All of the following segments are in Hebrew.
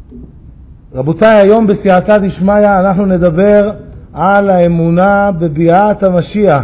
רבותיי, היום בסייעתא דשמיא אנחנו נדבר על האמונה בביאת המשיח.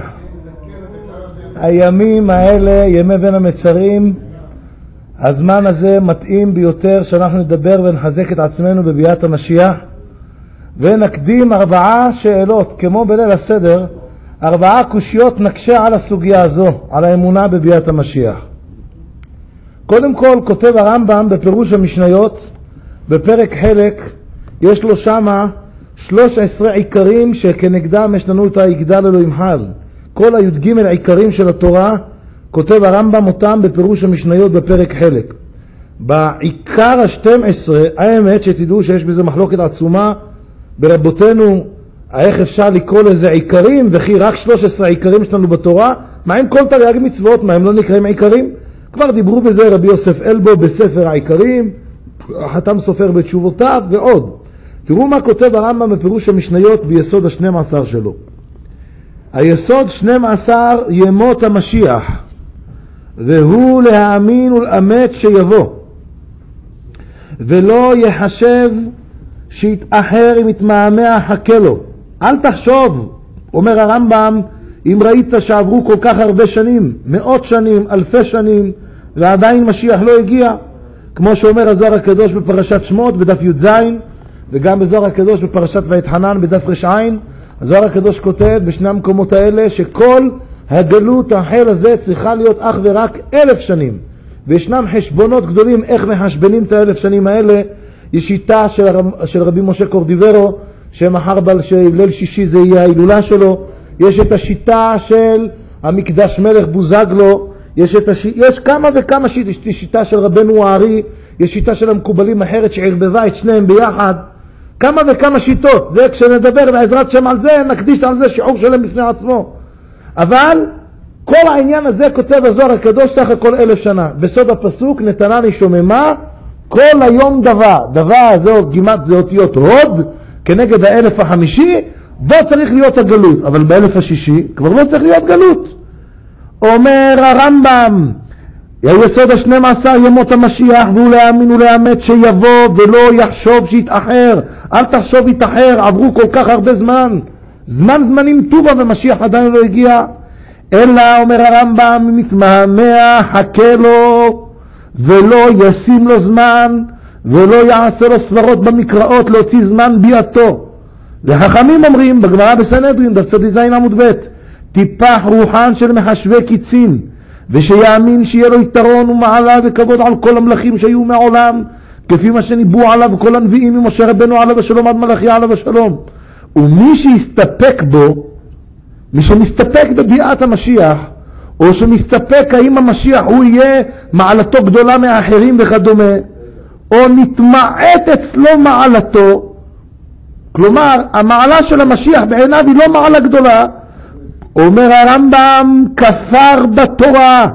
הימים האלה, ימי בין המצרים, הזמן הזה מתאים ביותר שאנחנו נדבר ונחזק את עצמנו בביאת המשיח, ונקדים 4 שאלות, כמו בליל הסדר, 4 קושיות נקשה על הסוגיה הזו, על האמונה בביאת המשיח. קודם כל, כותב הרמב"ם בפירוש המשניות, בפרק חלק, יש לו שמה 13 עיקרים שכנגדם יש לנו את היגדל אלוהים חל. כל הי"ג עיקרים של התורה, כותב הרמב"ם אותם בפירוש המשניות בפרק חלק. בעיקר ה-12, האמת שתדעו שיש בזה מחלוקת עצומה ברבותינו, איך אפשר לקרוא לזה עיקרים, וכי רק 13 עיקרים שלנו בתורה, מה עם כל תרי"ג מצוות, מה הם לא נקראים עיקרים? כבר דיברו בזה רבי יוסף אלבו בספר העיקרים, החתם סופר בתשובותיו ועוד. תראו מה כותב הרמב"ם בפירוש המשניות ביסוד ה-12 שלו. היסוד 12 ימות המשיח, והוא להאמין ולאמת שיבוא, ולא יחשב שיתאחר אם יתמהמה חכה לו. אל תחשוב, אומר הרמב"ם, אם ראית שעברו כל כך הרבה שנים, 100 שנים, 1000 שנים, ועדיין משיח לא הגיע, כמו שאומר הזוהר הקדוש בפרשת שמות בדף י"ז, וגם בזוהר הקדוש בפרשת ויתחנן בדף ר"ע, הזוהר הקדוש כותב בשני המקומות האלה שכל הגלות האחר הזה צריכה להיות אך ורק 1000 שנים, וישנם חשבונות גדולים איך מחשבנים את 1000 שנים האלה. יש שיטה של רבי משה קורדיברו, שמחר ליל שישי זה יהיה ההילולה שלו. יש את השיטה של המקדש מלך בוזגלו, יש כמה וכמה שיטה, יש שיטה של רבנו הארי, יש שיטה של המקובלים אחרת שערבבה את שניהם ביחד, כמה וכמה שיטות. זה כשנדבר בעזרת שם על זה, נקדיש על זה שיעור שלם בפני עצמו. אבל כל העניין הזה כותב הזוהר הקדוש סך הכל 1000 שנה. בסוד הפסוק נתנני שוממה כל היום דבר זה גימת זה אותיות הוד כנגד 1000 החמישי, בו צריך להיות הגלות, אבל ב1000 השישי כבר לא צריך להיות גלות. אומר הרמב"ם, היסוד ה-12 ימות המשיח, והוא להאמין ולאמת שיבוא ולא יחשוב שיתאחר. אל תחשוב יתאחר, עברו כל כך הרבה זמנים טובה ומשיח עדיין לא הגיע. אלא אומר הרמב"ם, מתמהמה חכה לו ולא ישים לו זמן ולא יעשה לו סברות במקראות להוציא זמן ביאתו. וחכמים אומרים בגמרא בסנהדרין דף צ"ז עמוד ב', טיפח רוחן של מחשבי קיצין, ושיאמין שיהיה לו יתרון ומעלה וכבוד על כל המלכים שהיו מעולם, כפי מה שניבאו עליו כל הנביאים ממשה רבנו עליו השלום עד מלאכיה עליו השלום. ומי שיסתפק בו, מי שמסתפק בביאת המשיח, או שמסתפק האם המשיח הוא יהיה מעלתו גדולה מאחרים וכדומה, או נתמעט אצלו מעלתו, כלומר המעלה של המשיח בעיניו היא לא מעלה גדולה, אומר הרמב"ם, כפר בתורה,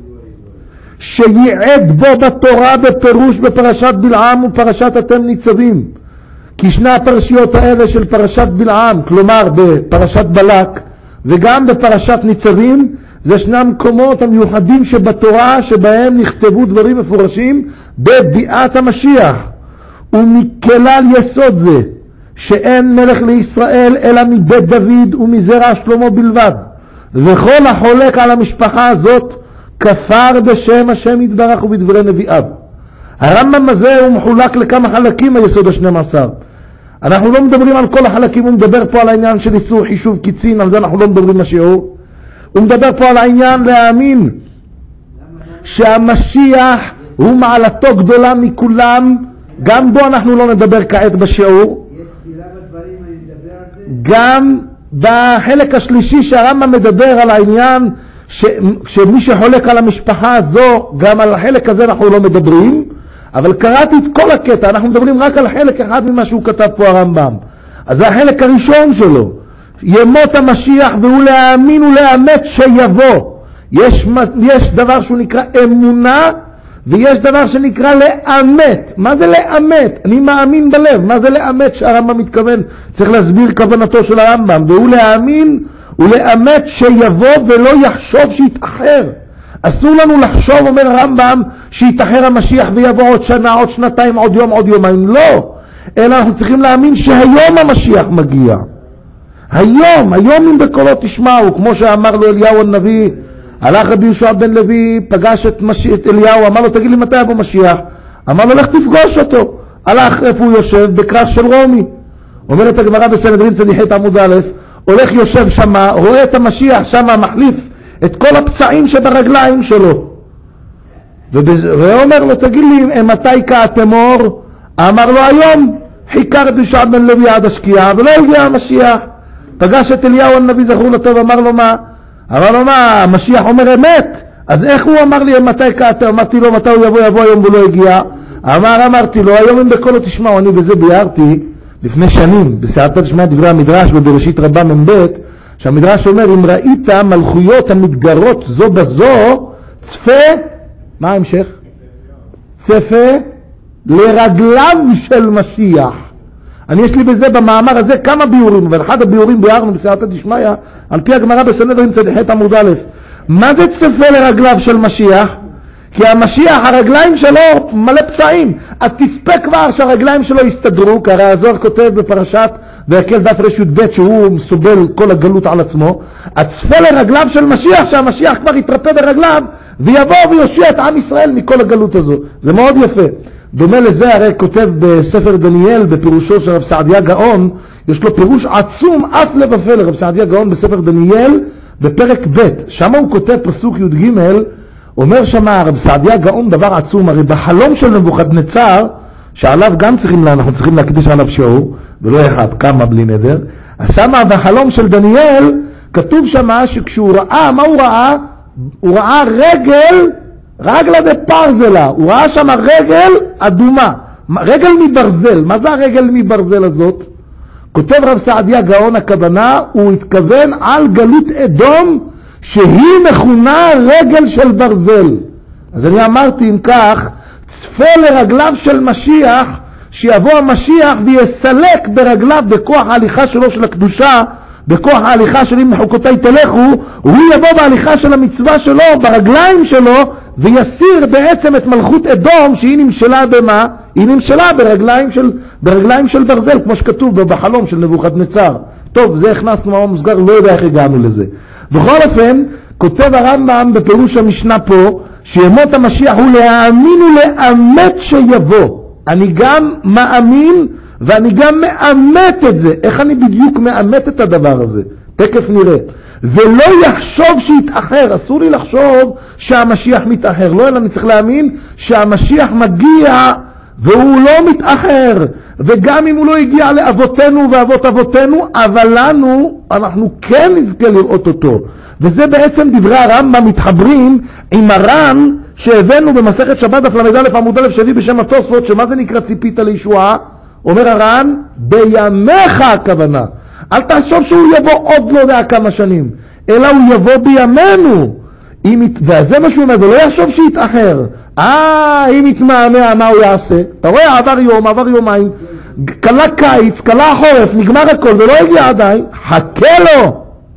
שייעד בו בתורה בפירוש בפרשת בלעם ופרשת אתם ניצבים. כי שני הפרשיות האלה של פרשת בלעם, כלומר בפרשת בלק וגם בפרשת ניצבים, זה שני המקומות המיוחדים שבתורה שבהם נכתבו דברים מפורשים בביאת המשיח. ומכלל יסוד זה שאין מלך לישראל אלא מבית דוד ומזרע שלמה בלבד, וכל החולק על המשפחה הזאת כפר בשם השם יתברך ובדברי נביאיו. הרמב"ם הזה הוא מחולק לכמה חלקים, היסוד ה-12. אנחנו לא מדברים על כל החלקים, הוא מדבר פה על העניין של איסור חישוב קיצין, על זה אנחנו לא מדברים בשיעור. הוא מדבר פה על העניין להאמין שהמשיח הוא מעלתו גדולה מכולם, גם בו אנחנו לא נדבר כעת בשיעור. גם בחלק השלישי שהרמב"ם מדבר על העניין שמי שחולק על המשפחה הזו, גם על החלק הזה אנחנו לא מדברים, אבל קראתי את כל הקטע, אנחנו מדברים רק על חלק אחד ממה שהוא כתב פה הרמב"ם. אז זה החלק הראשון שלו, ימות המשיח, והוא להאמין ולאמת שיבוא. יש דבר שהוא נקרא אמונה, ויש דבר שנקרא לאמת. מה זה לאמת? אני מאמין בלב. מה זה לאמת שהרמב"ם מתכוון? צריך להסביר כוונתו של הרמב"ם. והוא להאמין ולאמת שיבוא ולא יחשוב שיתאחר. אסור לנו לחשוב, אומר הרמב"ם, שיתאחר המשיח ויבוא עוד שנה, עוד שנתיים, עוד יום, עוד יומיים. לא. אלא אנחנו צריכים להאמין שהיום המשיח מגיע. היום אם בקולו תשמעו, כמו שאמר לו אליהו הנביא, הלך רבי יהושע בן לוי, פגש את אליהו, אמר לו, תגיד לי מתי יבוא משיח? אמר לו, לך תפגוש אותו. הלך איפה הוא יושב? בכרך של רומי. אומרת הגמרא בסנהדרין צדיחית עמוד א', הולך יושב שמה, רואה את המשיח שמה, מחליף את כל הפצעים שברגליים שלו. ואומר לו, תגיד לי, מתי כאתמור? אמר לו, היום. חיכה רבי יהושע בן לוי עד השקיעה, ולא הגיע המשיח. פגש את אליהו הנביא זכור לטוב, אמר לו מה? המשיח אומר אמת. אז איך הוא אמר לי מתי כאתמור? אמרתי לו, מתי הוא יבוא היום ולא הגיע? אמרתי לו, היום אם בקולו תשמעו, אני בזה ביארתי לפני שנים, בסייעתא דשמיא דברי המדרש בבראשית רבה מ"ב, שהמדרש אומר, אם ראית מלכויות המתגרות זו בזו, צפה, מה ההמשך? צפה לרגליו של משיח. יש לי בזה במאמר הזה כמה ביורים, אבל אחד הביורים ביארנו בסייעתא דשמיא, על פי הגמרא בסנהדרין צדיחית עמוד א', מה זה צפה לרגליו של משיח? כי המשיח, הרגליים שלו מלא פצעים, אז תספה כבר שהרגליים שלו יסתדרו, כי הרי הזוהר כותב בפרשת ויקל דף ר"ב שהוא סובל כל הגלות על עצמו, הצפה לרגליו של משיח, שהמשיח כבר יתרפא ברגליו ויבוא ויושיע את עם ישראל מכל הגלות הזו. זה מאוד יפה. דומה לזה הרי כותב בספר דניאל בפירושו של רב סעדיה גאון, יש לו פירוש עצום אף לבפל לרב סעדיה גאון בספר דניאל בפרק ב', שם הוא כותב פסוק י"ג, אומר שמה רב סעדיה גאון דבר עצום, הרי בחלום של נבוכדנצר, שעליו גם אנחנו צריכים להקדיש עליו שיעור, ולא אחד, כמה בלי נדר, אז שמה בחלום של דניאל, כתוב שמה שכשהוא ראה, מה הוא ראה? הוא ראה רגלה דה פרזלה, הוא ראה שמה רגל אדומה, רגל מברזל. מה זה הרגל מברזל הזאת? כותב רב סעדיה גאון, הכוונה, הוא התכוון על גלות אדום, שהיא מכונה רגל של ברזל. אז אני אמרתי אם כך, צפה לרגליו של משיח, שיבוא המשיח ויסלק ברגליו בכוח ההליכה שלו של הקדושה, בכוח ההליכה של אם מחוקותיי תלכו, הוא יבוא בהליכה של המצווה שלו, ברגליים שלו, ויסיר בעצם את מלכות אדום שהיא נמשלה במה? היא נמשלה ברגליים של ברזל, כמו שכתוב בחלום של נבוכדנצר. טוב, זה הכנסנו מאמר מוסגר, לא יודע איך הגענו לזה. בכל אופן, כותב הרמב"ם בפירוש המשנה פה, שימות המשיח הוא להאמין ולאמת שיבוא. אני גם מאמין ואני גם מאמת את זה. איך אני בדיוק מאמת את הדבר הזה? תכף נראה. ולא יחשוב שיתאחר, אסור לי לחשוב שהמשיח מתאחר, לא, אלא אני צריך להאמין שהמשיח מגיע והוא לא מתאחר, וגם אם הוא לא הגיע לאבותינו ואבות אבותינו, אבל אנחנו כן נזכה לראות אותו. וזה בעצם דברי הרמב"ם מתחברים עם הר"ן שהבאנו במסכת שבת דף ל"א עמוד א' שלי בשם התוספות, שמה זה נקרא ציפית לישועה? אומר הר"ן, בימיך הכוונה. אל תחשוב שהוא יבוא עוד לא יודע כמה שנים, אלא הוא יבוא בימינו. וזה מה שהוא אומר, ולא יחשוב שיתאחר. אם יתמהמה, מה הוא יעשה? אתה רואה, עבר יום, עבר יומיים, קלה קיץ, קלה חורף, נגמר הכל ולא הגיע עדיין, חכה לו.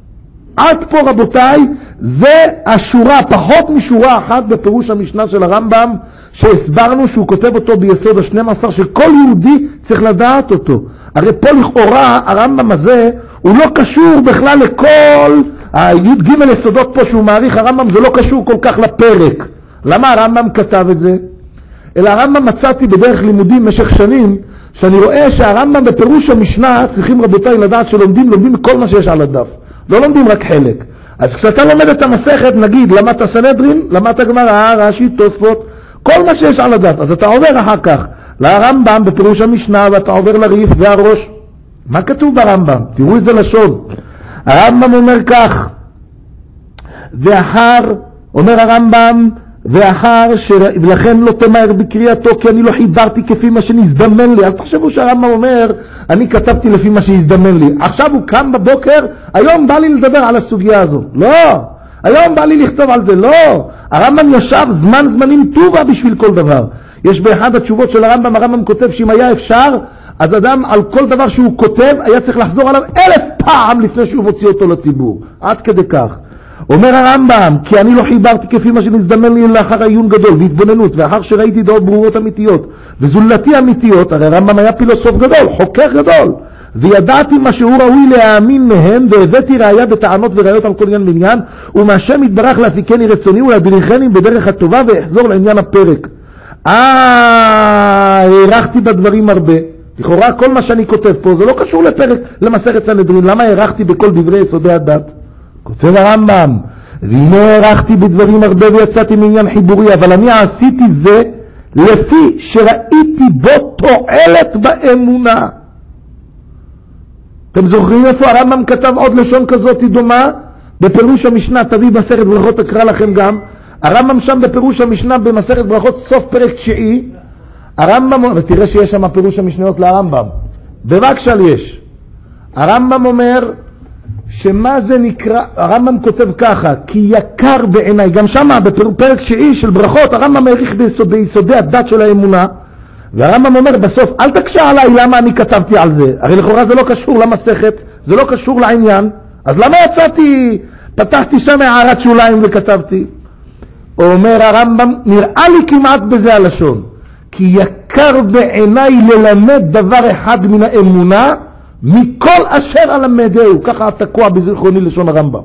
עד פה רבותיי, זה השורה, פחות משורה אחת בפירוש המשנה של הרמב"ם, שהסברנו שהוא כותב אותו ביסוד ה-12, שכל יהודי צריך לדעת אותו. הרי פה לכאורה הרמב"ם הזה הוא לא קשור בכלל לכל הי"ג יסודות פה שהוא מעריך, הרמב"ם זה לא קשור כל כך לפרק. למה הרמב"ם כתב את זה? אלא הרמב"ם מצאתי בדרך לימודים במשך שנים, שאני רואה שהרמב"ם בפירוש המשנה צריכים רבותיי לדעת שלומדים כל מה שיש על הדף. לא לומדים רק חלק. אז כשאתה לומד את המסכת, נגיד, למדת סנהדרין, למדת גמרא, רש"י, תוספות, כל מה שיש על הדף, אז אתה עובר אחר כך לרמב"ם בפירוש המשנה, ואתה עובר לריף והראש. מה כתוב ברמב"ם? תראו את זה לשון. הרמב"ם אומר כך, אומר הרמב"ם, ולכן לא תמהר בקריאתו, כי אני לא חיברתי כפי מה שנזדמן לי. אל תחשבו שהרמב"ם אומר, אני כתבתי לפי מה שהזדמן לי. עכשיו הוא קם בבוקר, היום בא לי לדבר על הסוגיה הזו. לא, היום בא לי לכתוב על זה. לא, הרמב"ם ישב זמנים טובה בשביל כל דבר. יש באחד התשובות של הרמב"ם כותב שאם היה אפשר, אז אדם על כל דבר שהוא כותב, היה צריך לחזור עליו 1000 פעם לפני שהוא מוציא אותו לציבור. עד כדי כך. אומר הרמב"ם, כי אני לא חיברתי כפי מה שנזדמן לי לאחר עיון גדול והתבוננות, ואחר שראיתי דעות ברורות אמיתיות וזולתי אמיתיות, הרי הרמב"ם היה פילוסוף גדול, חוקר גדול, וידעתי מה שהוא ראוי להאמין מהם, והבאתי ראיה בטענות וראיות על כל עניין ועניין, ומהשם יתברך להפיקני רצוני ולהדריכני בדרך הטובה, ואחזור לעניין הפרק. הערכתי בדברים הרבה. לכאורה כל מה שאני כותב פה זה לא קשור לפרק למסכת סנהדרין. למה הערכתי בכל דברי יסודי הדת? כותב הרמב"ם, והנה הערכתי בדברים הרבה ויצאתי מעניין חיבורי, אבל אני עשיתי זה לפי שראיתי בו תועלת באמונה. אתם זוכרים איפה הרמב"ם כתב עוד לשון כזאת דומה? בפירוש המשנה, תביא מסכת ברכות, אקרא לכם גם. הרמב"ם שם בפירוש המשנה במסכת ברכות סוף פרק 9, הרמב"ם, ותראה שיש שם פירוש המשניות לרמב"ם, בבקשה יש. הרמב"ם אומר שמה זה נקרא, הרמב"ם כותב ככה, כי יקר בעיניי, גם שם בפרק 9 של ברכות, הרמב"ם העריך ביסודי הדת של האמונה, והרמב"ם אומר בסוף, אל תקשה עליי למה אני כתבתי על זה, הרי לכאורה זה לא קשור למסכת, זה לא קשור לעניין, אז למה יצאתי, פתחתי שם הערת שוליים וכתבתי? אומר הרמב"ם, נראה לי כמעט בזה הלשון, כי יקר בעיניי ללמד דבר אחד מן האמונה, מכל אשר אלמדהו, ככה תקוע בזיכרוני לשון הרמב"ם.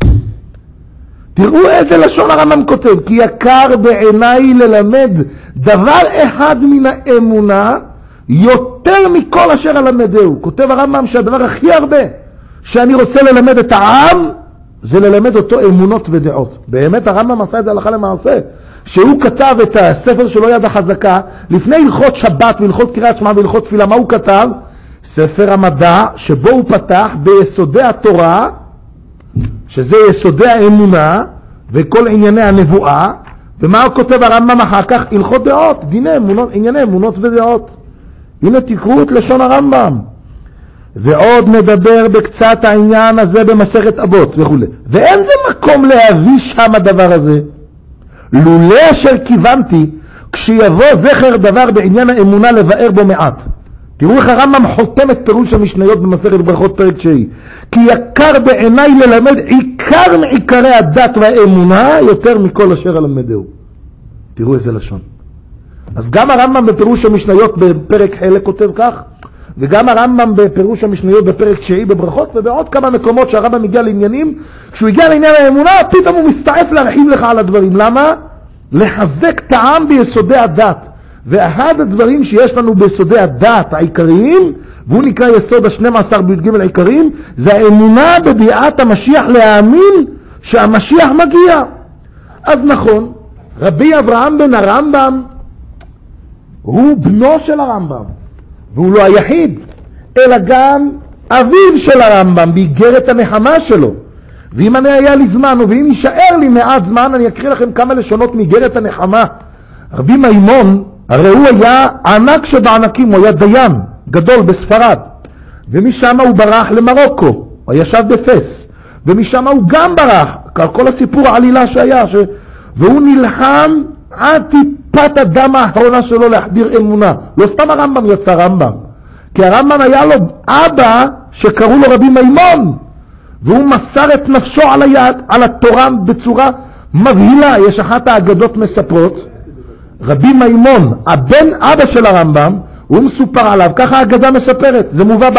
תראו איזה לשון הרמב"ם כותב, כי יקר בעיניי ללמד דבר אחד מן האמונה, יותר מכל אשר אלמדהו. כותב הרמב"ם שהדבר הכי הרבה שאני רוצה ללמד את העם, זה ללמד אותו אמונות ודעות. באמת הרמב"ם עשה את זה הלכה למעשה, שהוא כתב את הספר שלו יד החזקה, לפני הלכות שבת והלכות קריאת שמע והלכות תפילה, מה הוא כתב? ספר המדע, שבו הוא פתח ביסודי התורה, שזה יסודי האמונה וכל ענייני הנבואה, ומה הוא כותב הרמב"ם אחר כך? הלכות דעות, דיני אמונות, ענייני אמונות ודעות. הנה תקראו את לשון הרמב"ם. ועוד נדבר בקצת העניין הזה במסכת אבות וכו'. ואין זה מקום להביא שם הדבר הזה. לולא אשר כיוונתי, כשיבוא זכר דבר בעניין האמונה לבאר בו מעט. תראו איך הרמב"ם חותם את פירוש המשניות במסכת ברכות פרק 9. כי יקר בעיניי ללמד עיקר מעיקרי הדת והאמונה יותר מכל אשר אלמדהו. תראו איזה לשון. אז גם הרמב"ם בפירוש המשניות בפרק חלק כותב כך, וגם הרמב"ם בפירוש המשניות בפרק 9 בברכות, ובעוד כמה מקומות שהרמב"ם הגיע לעניינים, כשהוא הגיע לעניין האמונה, פתאום הוא מסתעף להרחיב לך על הדברים. למה? לחזק טעם ביסודי הדת. ואחד הדברים שיש לנו ביסודי הדת העיקריים, והוא נקרא יסוד ה-12 בי"ג העיקריים, זה האמונה בביאת המשיח, להאמין שהמשיח מגיע. אז נכון, רבי אברהם בן הרמב"ם הוא בנו של הרמב"ם, והוא לא היחיד, אלא גם אביו של הרמב"ם, באיגרת הנחמה שלו. ואם אני היה לי זמן, ואם יישאר לי מעט זמן, אני אקריא לכם כמה לשונות מאיגרת הנחמה. רבי מימון, הרי הוא היה ענק שבענקים, הוא היה דיין גדול בספרד, ומשם הוא ברח למרוקו, הוא ישב בפס, ומשם הוא גם ברח, כל הסיפור העלילה שהיה, והוא נלחם עד טיפת הדם האחרונה שלו להחדיר אמונה. לא סתם הרמב"ם יצא רמב"ם, כי הרמב"ם היה לו אבא שקראו לו רבי מימון, והוא מסר את נפשו על היד, על התורה בצורה מבהילה. יש אחת האגדות מספרות, רבי מימון, הבן אבא של הרמב"ם, הוא מסופר עליו, ככה האגדה מספרת,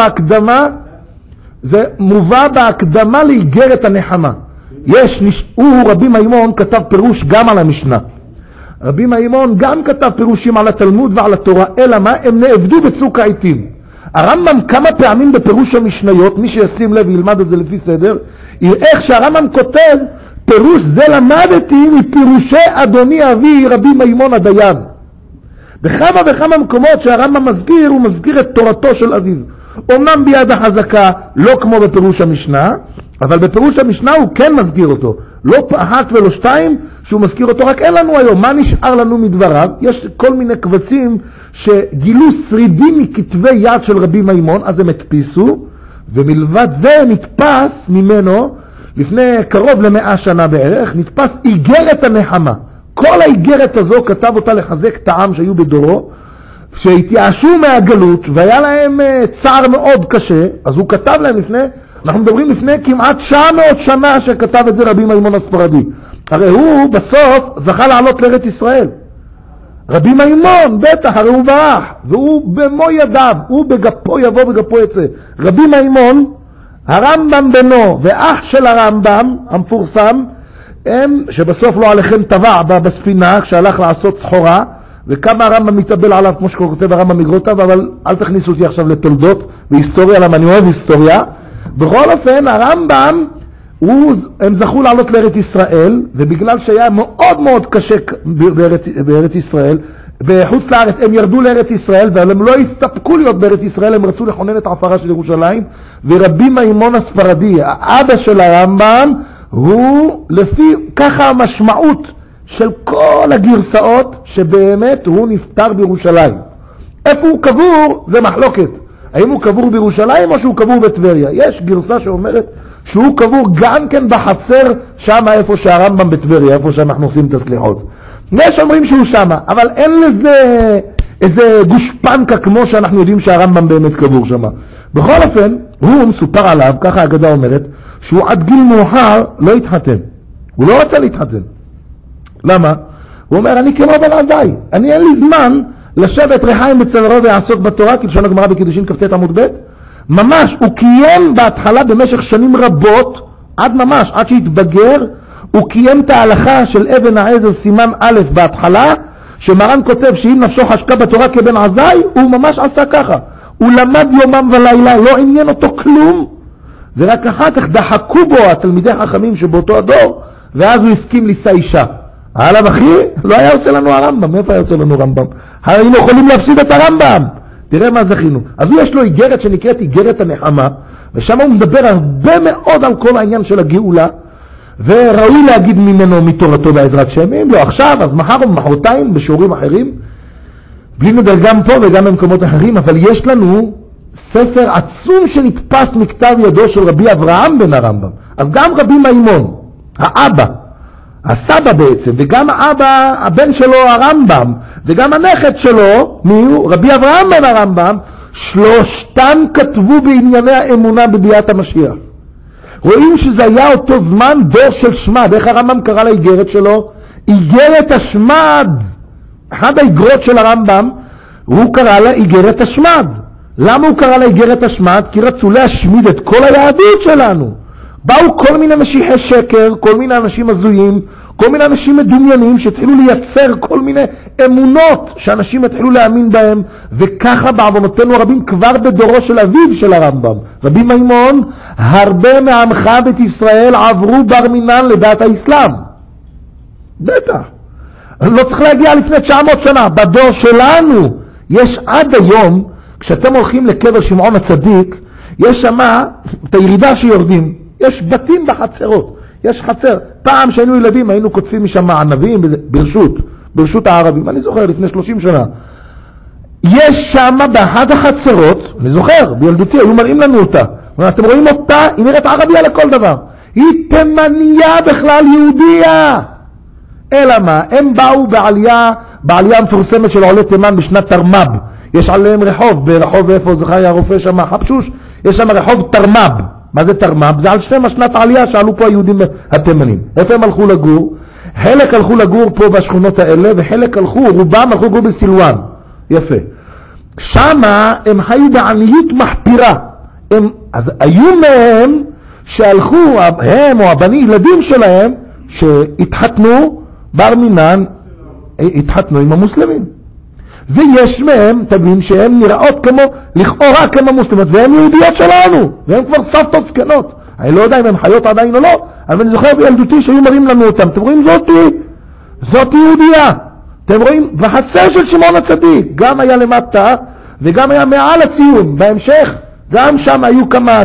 זה מובא בהקדמה לאיגרת הנחמה. רבי מימון כתב פירוש גם על המשנה. רבי מימון גם כתב פירושים על התלמוד ועל התורה, אלא מה? הם נעבדו בצוק העיתים. הרמב"ם כמה פעמים בפירוש המשניות, מי שישים לב וילמד את זה לפי סדר, יראה איך שהרמב"ם כותב, פירוש זה למדתי מפירושי אדוני אבי רבי מימון הדיין. בכמה וכמה מקומות שהרמב"ם מזכיר, הוא מזכיר את תורתו של אביו. אומנם ביד החזקה, לא כמו בפירוש המשנה, אבל בפירוש המשנה הוא כן מזכיר אותו. לא אחת ולא שתיים שהוא מזכיר אותו, רק אין לנו היום. מה נשאר לנו מדבריו? יש כל מיני קבצים שגילו שרידים מכתבי יד של רבי מימון, אז הם הדפיסו, ומלבד זה נתפס ממנו, לפני קרוב ל100 שנה בערך, נתפס איגרת הנחמה. כל האיגרת הזו כתב אותה לחזק את העם שהיו בדורו, שהתייאשו מהגלות והיה להם צער מאוד קשה, אז הוא כתב להם לפני אנחנו מדברים לפני כמעט 900 שנה שכתב את זה רבי מימון הספרדי. הרי הוא בסוף זכה לעלות לארץ ישראל. רבי מימון, בטח, הרי הוא ברח, והוא במו ידיו, הוא בגפו יבוא בגפו יצא. רבי מימון, הרמב"ם בנו ואח של הרמב"ם המפורסם, הם שבסוף לא עליכם טבע בספינה כשהלך לעשות סחורה, וכמה הרמב"ם מתאבל עליו כמו שכותב הרמב"ם מגרותיו, אבל אל תכניסו אותי עכשיו לתולדות והיסטוריה, למה אני אוהב היסטוריה. בכל אופן, הרמב"ם, הם זכו לעלות לארץ ישראל, ובגלל שהיה מאוד מאוד קשה בארץ ישראל, בחוץ לארץ הם ירדו לארץ ישראל, אבל הם לא הסתפקו להיות בארץ ישראל, הם רצו לכונן את העפרה של ירושלים, ורבי מימון הספרדי, האבא של הרמב"ם, הוא לפי ככה המשמעות של כל הגרסאות שבאמת הוא נפטר בירושלים. איפה הוא קבור זה מחלוקת. האם הוא קבור בירושלים או שהוא קבור בטבריה? יש גרסה שאומרת שהוא קבור גם כן בחצר שם איפה שהרמב"ם בטבריה, איפה שאנחנו עושים את הסליחות. יש אומרים שהוא שם, אבל אין לזה איזה גושפנקה כמו שאנחנו יודעים שהרמב"ם באמת קבור שם. בכל אופן, הוא מסופר עליו, ככה האגדה אומרת, שהוא עד גיל מאוחר לא התחתן. הוא לא רצה להתחתן. למה? הוא אומר, אני כמו בן עזאי, אני אין לי זמן לשבת רחיים בצווארו ויעסוק בתורה, כלשון הגמרא בקידושין כ"ט עמוד ב'. ממש, הוא קיים בהתחלה במשך שנים רבות, עד שהתבגר, הוא קיים את ההלכה של אבן העזר סימן א' בהתחלה, שמרן כותב שאם נפשו חשקה בתורה כבן עזאי, הוא ממש עשה ככה. הוא למד יומם ולילה, לא עניין אותו כלום, ורק אחר כך דחקו בו התלמידי החכמים שבאותו הדור, ואז הוא הסכים לישא אישה. הלאה אחי, לא היה יוצא לנו הרמב"ם. מאיפה היה יוצא לנו רמב"ם? היינו יכולים להפסיד את הרמב"ם. תראה מה זכינו. אז הוא יש לו איגרת שנקראת איגרת הנחמה, ושם הוא מדבר הרבה מאוד על כל העניין של הגאולה, וראוי להגיד ממנו מתורתו בעזרת שם. אם לא עכשיו, אז מחר או מחרתיים בשיעורים אחרים, בלי נדר גם פה וגם במקומות אחרים, אבל יש לנו ספר עצום שנתפס מכתב ידו של רבי אברהם בן הרמב"ם. אז גם רבי מימון, האבא, הסבא בעצם, וגם האבא, הבן שלו הרמב"ם, וגם הנכד שלו, מי הוא? רבי אברהם בן הרמב"ם, שלושתם כתבו בענייני האמונה בביאת המשיח. רואים שזה היה אותו זמן דור של שמד. איך הרמב"ם קרא לאיגרת שלו? איגרת השמד. אחד האיגרות של הרמב"ם, הוא קרא לה איגרת השמד. למה הוא קרא לה איגרת השמד? כי רצו להשמיד את כל היהדות שלנו. באו כל מיני משיחי שקר, כל מיני אנשים הזויים, כל מיני אנשים מדומיינים שהתחילו לייצר כל מיני אמונות שאנשים התחילו להאמין בהם, וככה בעוונותינו הרבים כבר בדורו של אביו של הרמב"ם, רבי מימון, הרבה מעמך בית ישראל עברו בר מינן לדעת האסלאם. בטח. לא צריך להגיע לפני 900 שנה. בדור שלנו יש עד היום, כשאתם הולכים לקבר שמעון הצדיק, יש שם את הירידה שיורדים. יש בתים בחצרות, יש חצר. פעם שהיינו ילדים היינו כותבים משם ענבים ברשות הערבים, אני זוכר לפני 30 שנה. יש שם באחד החצרות, אני זוכר, בילדותי היו מראים לנו אותה. אתם רואים אותה, היא נראית ערבייה לכל דבר. היא תימניה בכלל, יהודיה. אלא מה? הם באו בעלייה המפורסמת של עולי תימן בשנת תרמב. יש עליהם רחוב, ברחוב איפה זכריה הרופא שם, חפשוש, יש שם רחוב תרמב. מה זה תרמב? זה על שנת העלייה שעלו פה היהודים התימנים. איפה הם הלכו לגור? חלק הלכו לגור פה בשכונות האלה, וחלק רובם הלכו לגור בסילואן. יפה. שמה הם חיו בעניות מחפירה. אז היו מהם שהלכו, הם או ילדים שלהם, שהתחתנו בר מינן, התחתנו עם המוסלמים. ויש מהם תבין שהם נראות כמו, לכאורה כמו מוסלמות, והם יהודיות שלנו, והם כבר סבתות זקנות. אני לא יודע אם הם חיות עדיין או לא, אבל אני זוכר בילדותי שהיו מראים לנו אותם. אתם רואים זאת יהודייה. אתם רואים בחצר של שמעון הצדיק, גם היה למטה וגם היה מעל הציון. בהמשך גם שם היו כמה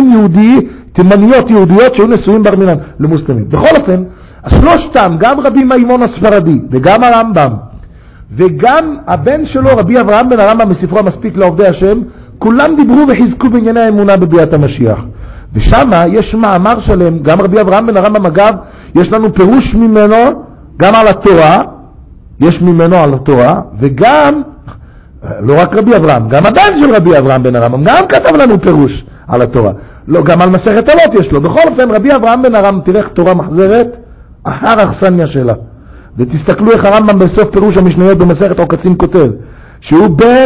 תימניות יהודיות שהיו נשואים בר מינן למוסלמים. בכל אופן, שלושתם, גם רבי מימון הספרדי וגם הרמב"ם וגם הבן שלו רבי אברהם בן הרמב"ם בספרו המספיק לעובדי השם, כולם דיברו וחיזקו בענייני האמונה בביאת המשיח. ושם יש מאמר שלם, גם רבי אברהם בן הרמב"ם אגב, יש לנו פירוש ממנו גם על התורה, יש ממנו על התורה, וגם לא רק רבי אברהם, גם הבן של רבי אברהם בן הרמב"ם, גם כתב לנו פירוש על התורה. לא, גם על מסכת אבות יש לו. בכל אופן, רבי אברהם בן הרמב"ם, תראה איך תורה מחזרת אחר אכסניה שלה. ותסתכלו איך הרמב"ם בסוף פירוש המשניות במסכת עוקצים כותב, שהוא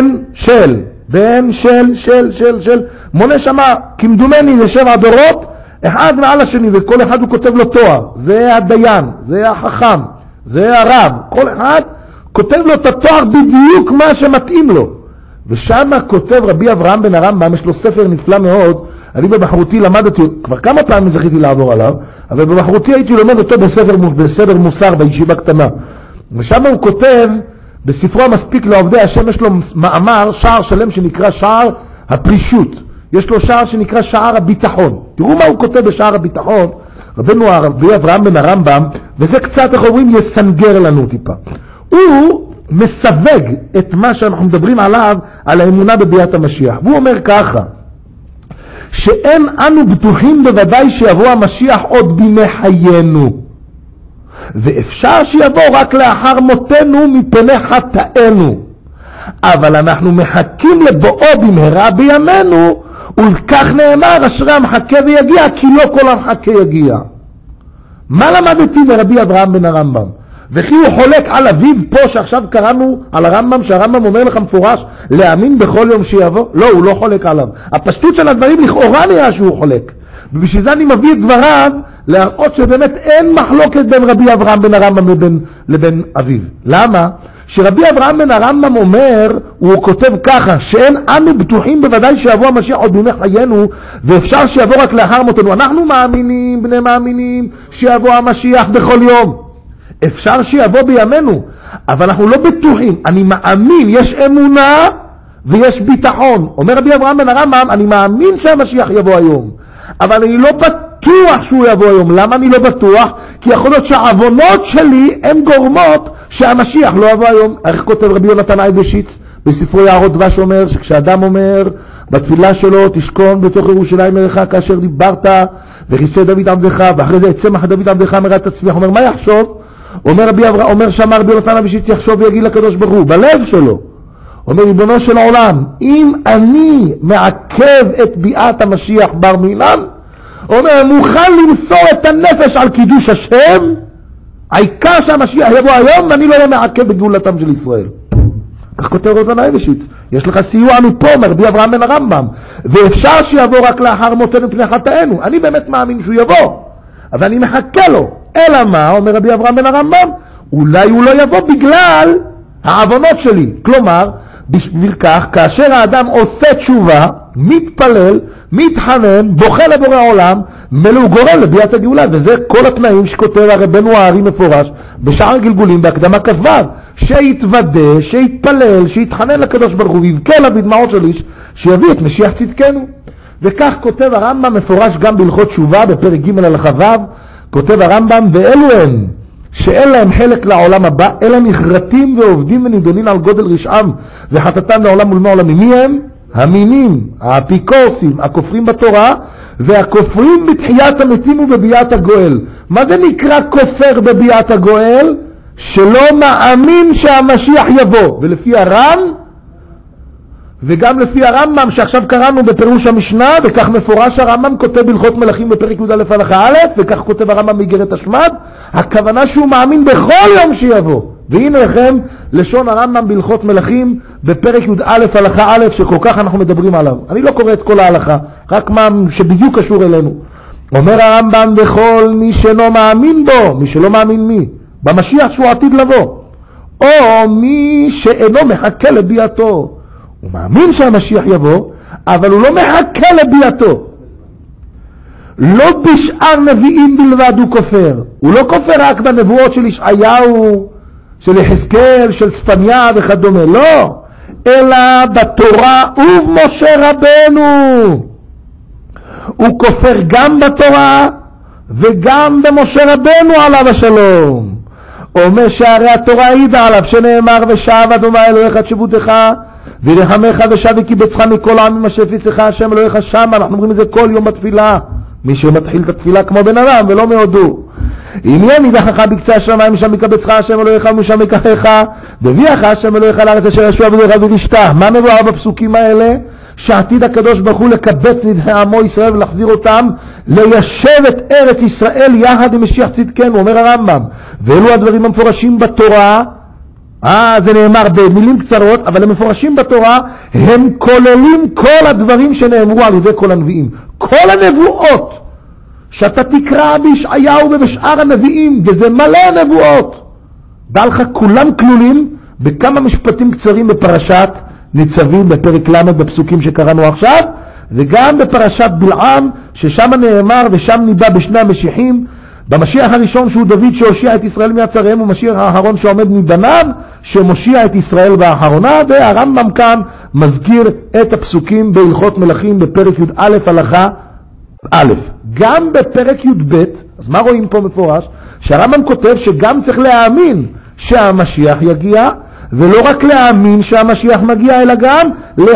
בן של, מונה שמה, כמדומני זה 7 דורות, אחד מעל השני, וכל אחד הוא כותב לו תואר. זה הדיין, זה החכם, זה הרב, כל אחד כותב לו את התואר בדיוק מה שמתאים לו. ושם כותב רבי אברהם בן הרמב"ם, יש לו ספר נפלא מאוד, אני בבחרותי למדתי, כבר כמה פעמים זכיתי לעבור עליו, אבל בבחרותי הייתי לומד אותו בסדר מוסר בישיבה קטנה. ושם הוא כותב, בספרו המספיק לעובדי השם, יש לו מאמר, שער שלם שנקרא שער הפרישות. יש לו שער שנקרא שער הביטחון. תראו מה הוא כותב בשער הביטחון, רבנו רבי אברהם בן הרמב"ם, וזה קצת, איך אומרים, יסנגר לנו טיפה. הוא מסווג את מה שאנחנו מדברים עליו, על האמונה בביאת המשיח. והוא אומר ככה, שאין אנו בטוחים בוודאי שיבוא המשיח עוד בימי חיינו, ואפשר שיבוא רק לאחר מותנו מפני חטאינו, אבל אנחנו מחכים לבואו במהרה בימינו, ולכך נאמר אשרי המחכה ויגיע, כי לא כל המחכה יגיע. מה למדתי מרבי אברהם בן הרמב"ם? וכי הוא חולק על אביו פה שעכשיו קראנו על הרמב"ם, שהרמב"ם אומר לך מפורש להאמין בכל יום שיבוא? לא, הוא לא חולק עליו. הפשטות של הדברים לכאורה נראה שהוא חולק, ובשביל זה אני מביא את דבריו להראות שבאמת אין מחלוקת בין רבי אברהם בן הרמב"ם לבין אביו. למה? שרבי אברהם בן הרמב"ם אומר, הוא כותב ככה, שאין אנו בטוחים בוודאי שיבוא המשיח עוד בימי חיינו, ואפשר שיבוא רק לאחר מותנו. אנחנו מאמינים, בני מאמינים, שיבוא המשיח בכל יום. אפשר שיבוא בימינו, אבל אנחנו לא בטוחים. אני מאמין, יש אמונה ויש ביטחון. אומר רבי אברהם בן הרמב"ם, אני מאמין שהמשיח יבוא היום, אבל אני לא בטוח שהוא יבוא היום. למה אני לא בטוח? כי יכול להיות שהעוונות שלי הן גורמות שהמשיח לא יבוא היום. איך כותב רבי יונתן אייבשיץ בספרו יערות דבש, אומר שכשאדם אומר בתפילה שלו, תשכון בתוך ירושלים עליך כאשר דיברת וכיסא דוד עבדך, ואחרי זה צמח דוד עבדך מראה את עצמך, אומר מה יחשוב? אומר שמה רבי יונתן אייבשיץ, יחשוב ויגיד לקדוש ברוך הוא בלב שלו, אומר ריבונו של העולם, אם אני מעכב את ביאת המשיח בר מינן, אומר מוכן למסור את הנפש על קידוש השם, העיקר שהמשיח יבוא היום ואני לא מעכב בגאולתם של ישראל. כך כותב יונתן אייבשיץ. יש לך סיוע מפה מרבי אברהם בן הרמב"ם, ואפשר שיבוא רק לאחר מותנו פני חטאינו. אני באמת מאמין שהוא יבוא, אבל אני מחכה לו. אלא מה, אומר רבי אברהם בן הרמב"ם, אולי הוא לא יבוא בגלל העוונות שלי. כלומר, בשביל כך, כאשר האדם עושה תשובה, מתפלל, מתחנן, בוכה לבורא העולם, מלא הוא גורם לביאת הגאולה. וזה כל התנאים שכותב הרבנו הארי מפורש בשער הגלגולים בהקדמה כ"ו, שיתוודה, שיתפלל, שיתחנן לקדוש ברוך הוא, ויבכה לה בדמעות של איש, שיביא את משיח צדקנו. וכך כותב הרמב"ם מפורש גם בהלכות תשובה בפרק ג' הלכה ו', כותב הרמב"ם, ואלו הם שאין להם חלק לעולם הבא, אלא נחרטים ועובדים ונידונים על גודל רשעם וחטאתם לעולם ולמה עולמים. מי הם? המינים, האפיקורסים, הכופרים בתורה והכופרים בתחיית המתים ובביאת הגואל. מה זה נקרא כופר בביאת הגואל? שלא מאמין שהמשיח יבוא. ולפי הר"ן וגם לפי הרמב"ם שעכשיו קראנו בפירוש המשנה, וכך מפורש הרמב"ם כותב בהלכות מלכים בפרק י"א הלכה א', וכך כותב הרמב"ם באיגרת השמד, הכוונה שהוא מאמין בכל יום שיבוא. והנה לכם לשון הרמב"ם בהלכות מלכים בפרק י"א הלכה א', שכל כך אנחנו מדברים עליו. אני לא קורא את כל ההלכה, רק מה שבדיוק קשור אלינו. אומר הרמב"ם, וכל מי שאינו מאמין בו, מי שלא מאמין מי? במשיח שהוא עתיד לבוא, או מי שאינו מחכה לביאתו. הוא מאמין שהמשיח יבוא, אבל הוא לא מחכה לביאתו. לא בשאר נביאים בלבד הוא כופר. הוא לא כופר רק בנבואות של ישעיהו, של יחזקאל, של צפניה וכדומה. לא. אלא בתורה ובמשה רבנו. הוא כופר גם בתורה וגם במשה רבנו עליו השלום. אומר שהרי התורה העידה עליו שנאמר, ושב אדוני אלוהיך את שבותך ורחמך ושב וקיבצך מכל העמים אשר הפיצך השם אלוהיך שם. אנחנו אומרים את זה כל יום בתפילה, מי שמתחיל את התפילה כמו בן אדם ולא מהודו. אם יהיה נידחך בקצה השמיים משם יקבצך השם אלוהיך ומשם יקחך והביאך השם אלוהיך לארץ אשר ישוע בדרך ורשתה. מה מבואר בפסוקים האלה? שעתיד הקדוש ברוך הוא לקבץ נדחי עמו ישראל ולהחזיר אותם ליישב את ארץ ישראל יחד עם משיח צדקנו, אומר הרמב"ם. ואלו הדברים המפורשים בתורה, זה נאמר במילים קצרות, אבל הם מפורשים בתורה, הם כוללים כל הדברים שנאמרו על ידי כל הנביאים. כל הנבואות שאתה תקרא בישעיהו ובשאר הנביאים, וזה מלא נבואות, דע לך, כולם כלולים בכמה משפטים קצרים בפרשת ניצבים בפרק ל' בפסוקים שקראנו עכשיו, וגם בפרשת בלעם, ששם נאמר ושם ניבא בשני המשיחים, במשיח הראשון שהוא דוד שהושיע את ישראל מעצריהם, ומשיח האחרון שעומד מבניו שמושיע את ישראל באחרונה. והרמב"ם כאן מזכיר את הפסוקים בהלכות מלכים בפרק י"א הלכה א'. גם בפרק י"ב, אז מה רואים פה מפורש? שהרמב"ם כותב שגם צריך להאמין שהמשיח יגיע, ולא רק להאמין שהמשיח מגיע, אלא גם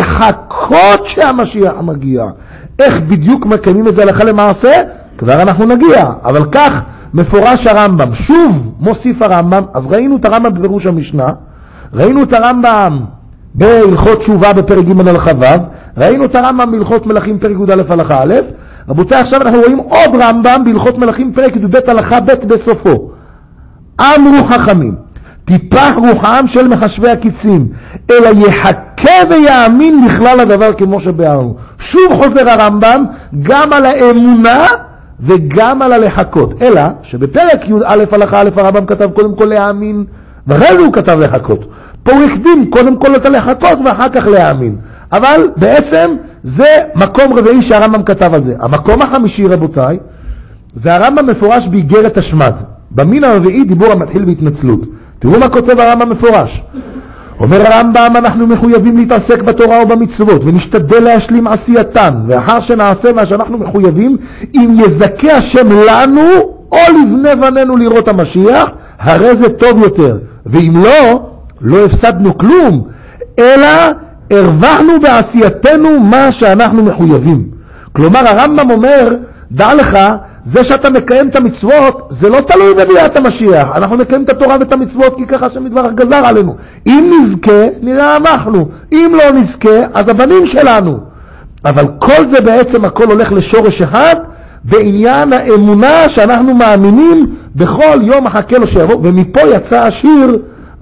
לחכות שהמשיח מגיע. איך בדיוק מקיימים את זה הלכה למעשה? כבר אנחנו נגיע, אבל כך מפורש הרמב"ם. שוב מוסיף הרמב"ם, אז ראינו את הרמב"ם בפירוש המשנה, ראינו את הרמב"ם בהלכות תשובה בפרק ג' הלכה ו', ראינו את הרמב"ם בהלכות מלכים פרק י"א הלכה א'. רבותיי, עכשיו אנחנו רואים עוד רמב"ם בהלכות מלכים פרק י"ב הלכה ב' בסופו. אמרו חכמים, טיפח רוחם של מחשבי הקיצים, אלא יחכה ויאמין לכלל הדבר כמו שביארנו. שוב חוזר הרמב"ם גם על האמונה וגם על הלחכות, אלא שבפרק י"א הלכה א' הרמב"ם כתב קודם כל להאמין, ואחרי זה הוא כתב לחכות. פה הוא הקדים קודם כל את הלחכות ואחר כך להאמין. אבל בעצם זה מקום רביעי שהרמב"ם כתב על זה. המקום החמישי, רבותיי, זה הרמב"ם מפורש באיגרת השמד. במין הרביעי דיבור המתחיל בהתנצלות. תראו מה כותב הרמב"ם מפורש. אומר הרמב"ם, אנחנו מחויבים להתעסק בתורה ובמצוות ונשתדל להשלים עשייתן, ואחר שנעשה מה שאנחנו מחויבים, אם יזכה השם לנו או לבני בנינו לראות המשיח, הרי זה טוב יותר, ואם לא, לא הפסדנו כלום, אלא הרווחנו בעשייתנו מה שאנחנו מחויבים. כלומר הרמב"ם אומר, דע לך, זה שאתה מקיים את המצוות, זה לא תלוי בביאת המשיח. אנחנו מקיים את התורה ואת המצוות כי ככה שמדבר גזר עלינו. אם נזכה, נראה אנחנו. אם לא נזכה, אז הבנים שלנו. אבל כל זה בעצם הכל הולך לשורש אחד, בעניין האמונה שאנחנו מאמינים בכל יום מחכה לו שיבוא. ומפה יצא השיר,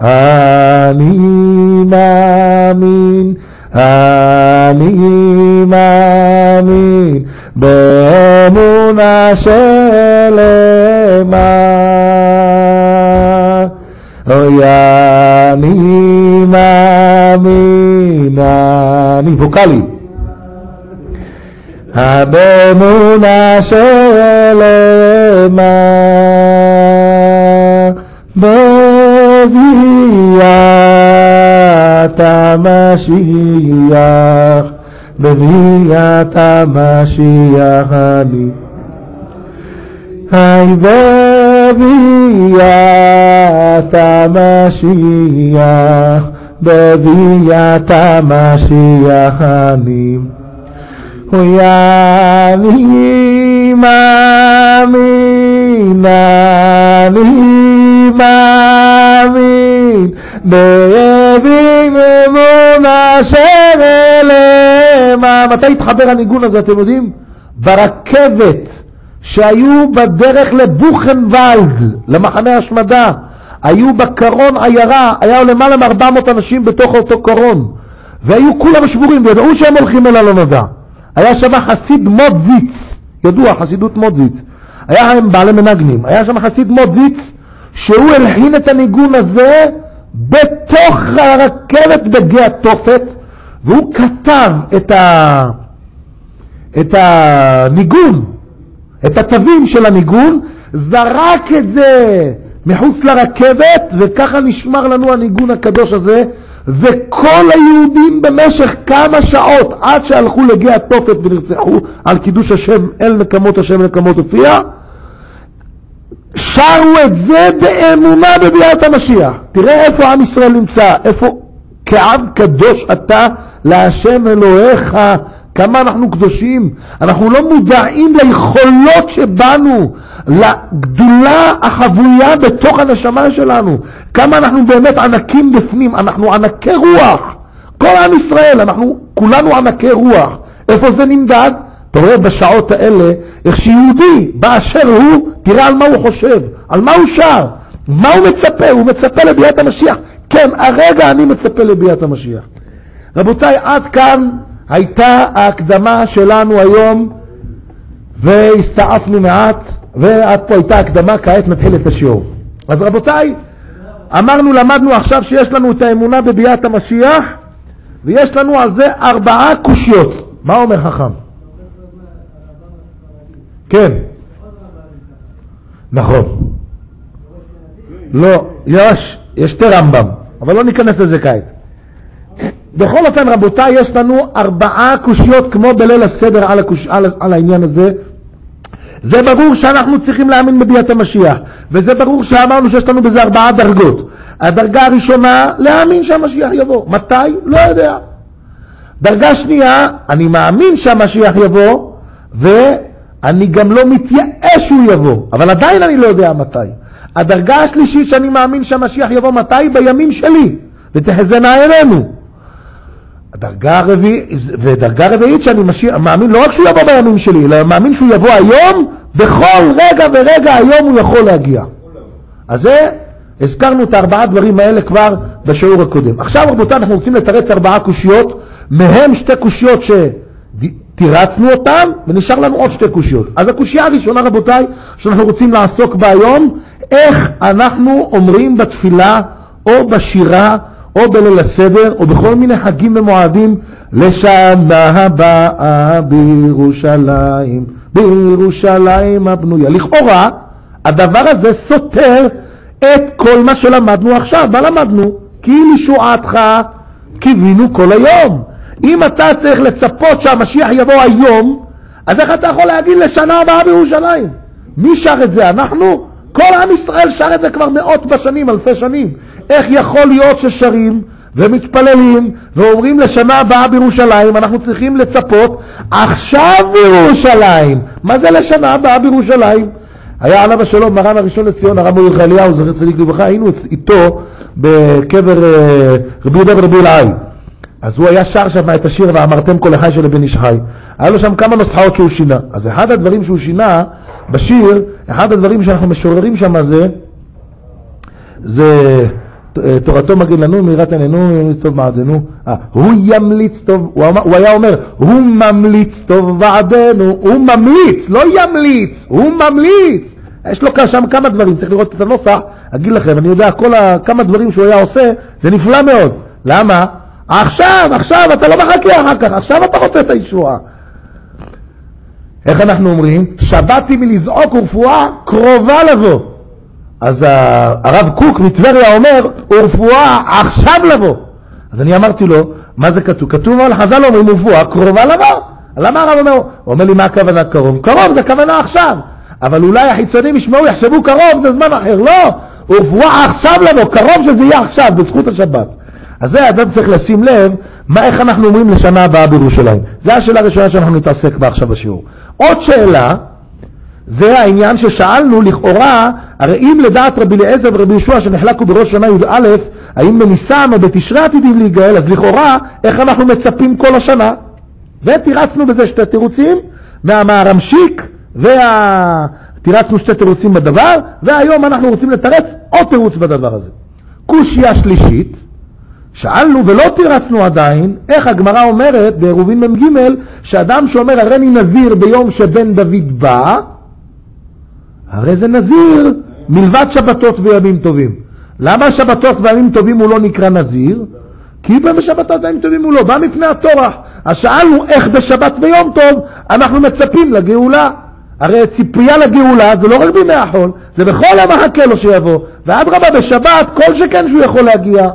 אני מאמין, אני מאמין באמונה שלמה, אוי אני מאמין, אני ווקלי, באמונה שלמה בביאת המשיח, בביאת המשיח אני, היי בביאת המשיח, בביאת המשיח אני, אוי אני מאמין, אני מאמין באמונה שלמה. מתי התחבר הניגון הזה, אתם יודעים? ברכבת שהיו בדרך לבוכנוולד, למחנה השמדה, היו בקרון עיירה, היה למעלה מ-400 אנשים בתוך אותו קרון, והיו כולם שבורים וידעו שהם הולכים אל הלא נודע. היה שם חסיד מודזיץ, ידוע, חסידות מודזיץ, היה הם בעלי מנגנים, היה שם חסיד מודזיץ שהוא הלחין את הניגון הזה בתוך הרכבת בגיא התופת, והוא כתב את הניגון, את התווים של הניגון, זרק את זה מחוץ לרכבת, וככה נשמר לנו הניגון הקדוש הזה. וכל היהודים במשך כמה שעות עד שהלכו לגיא התופת ונרצחו על קידוש השם, אל נקמות השם נקמות הופיע, שרו את זה באמונה בביאת המשיח. תראה איפה עם ישראל נמצא, איפה כעם קדוש אתה להשם אלוהיך כמה אנחנו קדושים, אנחנו לא מודעים ליכולות שבנו, לגדולה החבויה בתוך הנשמה שלנו, כמה אנחנו באמת ענקים בפנים, אנחנו ענקי רוח, כל עם ישראל, אנחנו כולנו ענקי רוח. איפה זה נמדד? אתה רואה בשעות האלה, איך שיהודי באשר הוא, תראה על מה הוא חושב, על מה הוא שר, מה הוא מצפה, הוא מצפה לביאת המשיח. כן, הרגע אני מצפה לביאת המשיח. רבותיי, עד כאן הייתה ההקדמה שלנו היום, והסתעפנו מעט, ועד פה הייתה הקדמה, כעת נתחיל את השיעור. אז רבותיי, אמרנו, למדנו עכשיו שיש לנו את האמונה בביאת המשיח, ויש לנו על זה 4 קושיות. מה אומר חכם? כן. נכון. לא, יש שתי רמב"ם, אבל לא ניכנס לזה כעת. בכל אופן רבותיי, יש לנו 4 קושיות כמו בליל הסדר על העניין הזה. זה ברור שאנחנו צריכים להאמין בביאת המשיח, וזה ברור שאמרנו שיש לנו בזה 4 דרגות. הדרגה הראשונה, להאמין שהמשיח יבוא. מתי? לא יודע. דרגה שנייה, אני מאמין שהמשיח יבוא, ואני גם לא מתייאש שהוא יבוא, אבל עדיין אני לא יודע מתי. הדרגה השלישית שאני מאמין שהמשיח יבוא מתי? בימים שלי, ותחזינה עינינו. ודרגה רביעית שאני מאמין לא רק שהוא יבוא בימים שלי, אלא מאמין שהוא יבוא היום, בכל רגע ורגע היום הוא יכול להגיע. אז זה, הזכרנו את 4 דברים האלה כבר בשיעור הקודם. עכשיו רבותיי, אנחנו רוצים לתרץ 4 קושיות, מהם 2 קושיות שתירצנו אותן, ונשאר לנו עוד 2 קושיות. אז הקושייה הראשונה רבותיי, שאנחנו רוצים לעסוק בה היום, איך אנחנו אומרים בתפילה, או בשירה, או בליל הסדר, או בכל מיני חגים ומועדים, לשנה הבאה בירושלים, בירושלים הבנויה. לכאורה, הדבר הזה סותר את כל מה שלמדנו עכשיו. מה למדנו? כי לישועתך קיווינו כל היום. אם אתה צריך לצפות שהמשיח יבוא היום, אז איך אתה יכול להגיד לשנה הבאה בירושלים? מי שר את זה? אנחנו? כל עם ישראל שר את זה כבר מאות בשנים, אלפי שנים. איך יכול להיות ששרים ומתפללים ואומרים לשנה הבאה בירושלים, אנחנו צריכים לצפות עכשיו בירושלים? מה זה לשנה הבאה בירושלים? היה עליו השלום מרן הראשון לציון, הרב מורי אליהו, זכר צדיק לברכה, היינו איתו בקבר רבי יהודה ורבי אלעאי. אז הוא היה שר שם את השיר ואמרתם כל החי של בן איש חי. היה לו שם כמה נוסחאות שהוא שינה. אז אחד הדברים שהוא שינה בשיר, אחד הדברים שאנחנו משוררים שם זה תורתו מגיד לנו, מירת עינינו, ימליץ טוב בעדנו. הוא ימליץ טוב, הוא היה אומר, הוא ממליץ טוב בעדנו, הוא ממליץ, לא ימליץ, הוא ממליץ. יש לו שם כמה דברים, צריך לראות את הנוסח, אגיד לכם, אני יודע, כמה דברים שהוא היה עושה, זה נפלא מאוד. למה? עכשיו, אתה לא מחכה אחר כך, עכשיו אתה רוצה את הישועה. איך אנחנו אומרים? שבאתי מלזעוק ורפואה קרובה לבוא. אז הרב קוק מטבריה אומר, ורפואה עכשיו לבוא. אז אני אמרתי לו, מה זה כתוב? כתוב על חז"ל אומרים, ורפואה קרובה לבוא. למה הרב אומר? הוא אומר לי, מה הכוונה קרוב? קרוב זה הכוונה עכשיו. אבל אולי החיצונים ישמעו, יחשבו קרוב, זה זמן אחר. לא, ורפואה עכשיו לבוא, קרוב שזה יהיה עכשיו, בזכות השבת. אז זה האדם צריך לשים לב, איך אנחנו אומרים לשנה הבאה בירושלים. זו השאלה הראשונה שאנחנו נתעסק בה עכשיו בשיעור. עוד שאלה, זה העניין ששאלנו לכאורה, הרי אם לדעת רבי אליעזר ורבי יהושע שנחלקו בראש שנה י"א, האם בניסן או בתשרי עתידים להיגאל, אז לכאורה, איך אנחנו מצפים כל השנה? ותירצנו בזה 2 תירוצים, מהרמשיק, תירצנו 2 תירוצים בדבר, והיום אנחנו רוצים לתרץ עוד תירוץ בדבר הזה. קושיה שלישית, שאלנו ולא תירצנו עדיין, איך הגמרא אומרת בעירובין מ"ג, שאדם שאומר הריני נזיר ביום שבן דוד בא, הרי זה נזיר מלבד שבתות וימים טובים. למה שבתות וימים טובים הוא לא נקרא נזיר? כי בשבתות וימים טובים הוא לא בא מפני התורה. אז שאלנו איך בשבת ויום טוב אנחנו מצפים לגאולה. הרי ציפייה לגאולה זה לא רק בימי החול, זה בכל יום מחכה לו שיבוא, ועד רבה בשבת כל שכן שהוא יכול להגיע.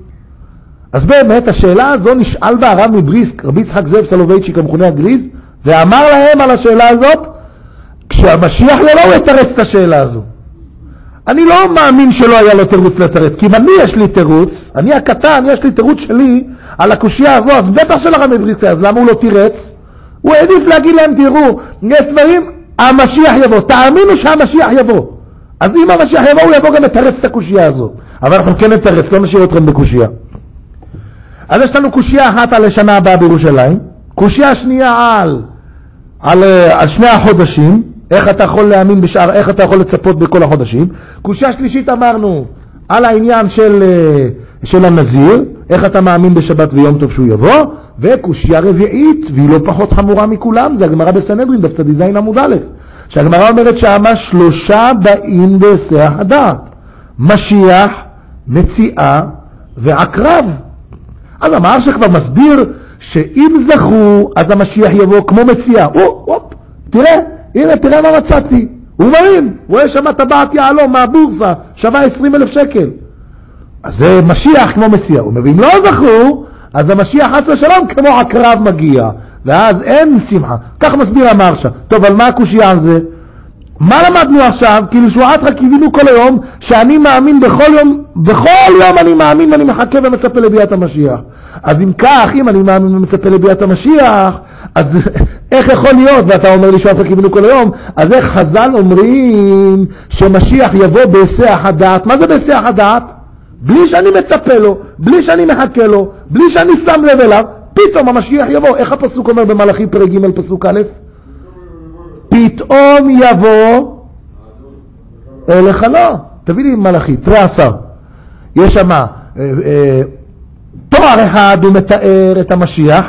אז באמת השאלה הזו נשאל בה הרב מבריסק, רבי יצחק זאב סולובייצ'יק המכונה הגריז, ואמר להם על השאלה הזאת, כשהמשיח יבוא הוא יתרץ את השאלה הזו. אני לא מאמין שלא היה לו תירוץ לתרץ, כי אם אני יש לי תירוץ, אני הקטן, יש לי תירוץ שלי על הקושייה הזו, אז בטח של הרב מבריסק, אז למה הוא לא תירץ? הוא העדיף להגיד להם, תראו, יש דברים, המשיח יבוא, תאמינו שהמשיח יבוא. אז אם המשיח יבוא, הוא יבוא גם לתרץ את הקושייה הזו. אבל אנחנו כן נתרץ, לא נשאיר אתכם בקושייה. אז יש לנו קושייה אחת על השנה הבאה בירושלים, קושייה שנייה על שני החודשים, איך אתה יכול להאמין בשאר, איך אתה יכול לצפות בכל החודשים. קושייה שלישית אמרנו על העניין של הנזיר, איך אתה מאמין בשבת ויום טוב שהוא יבוא, וקושייה רביעית, והיא לא פחות חמורה מכולם, זה הגמרא בסנהדרין, דף צ"ז עמוד א', שהגמרא אומרת שהמה 3 באים בהיסח הדעת, משיח, מציאה ועקרב. אז אמר שכבר מסביר שאם זכו, אז המשיח יבוא כמו מציאה. תראה, הנה, תראה מה מצאתי. הוא מרים, רואה שם טבעת יעלום מהבורסה, שווה 20,000 שקל. אז זה משיח כמו מציאה. הוא מבין, לא זכו, אז המשיח חס ושלום כמו עקרב מגיע. ואז אין שמחה. כך מסביר המרשה. טוב, על מה הקושייה על זה? מה למדנו עכשיו? כאילו שבועת רק קיווינו כל היום, שאני מאמין בכל יום אני מאמין ואני מחכה ומצפה לביאת המשיח. אז אם כך, אם אני מאמין ומצפה לביאת המשיח, אז איך יכול להיות, ואתה אומר לי שבועת רק קיווינו כל היום, אז איך חז"ל אומרים שמשיח יבוא בהיסח הדעת? מה זה בהיסח הדעת? בלי שאני מצפה לו, בלי שאני מחכה לו, בלי שאני שם לב אליו, פתאום המשיח יבוא. איך הפסוק אומר במלאכי פרק ג' פסוק א'? פתאום יבוא אליך. לא, תביא לי מלאכי, 13. יש שם תואר אחד הוא מתאר את המשיח,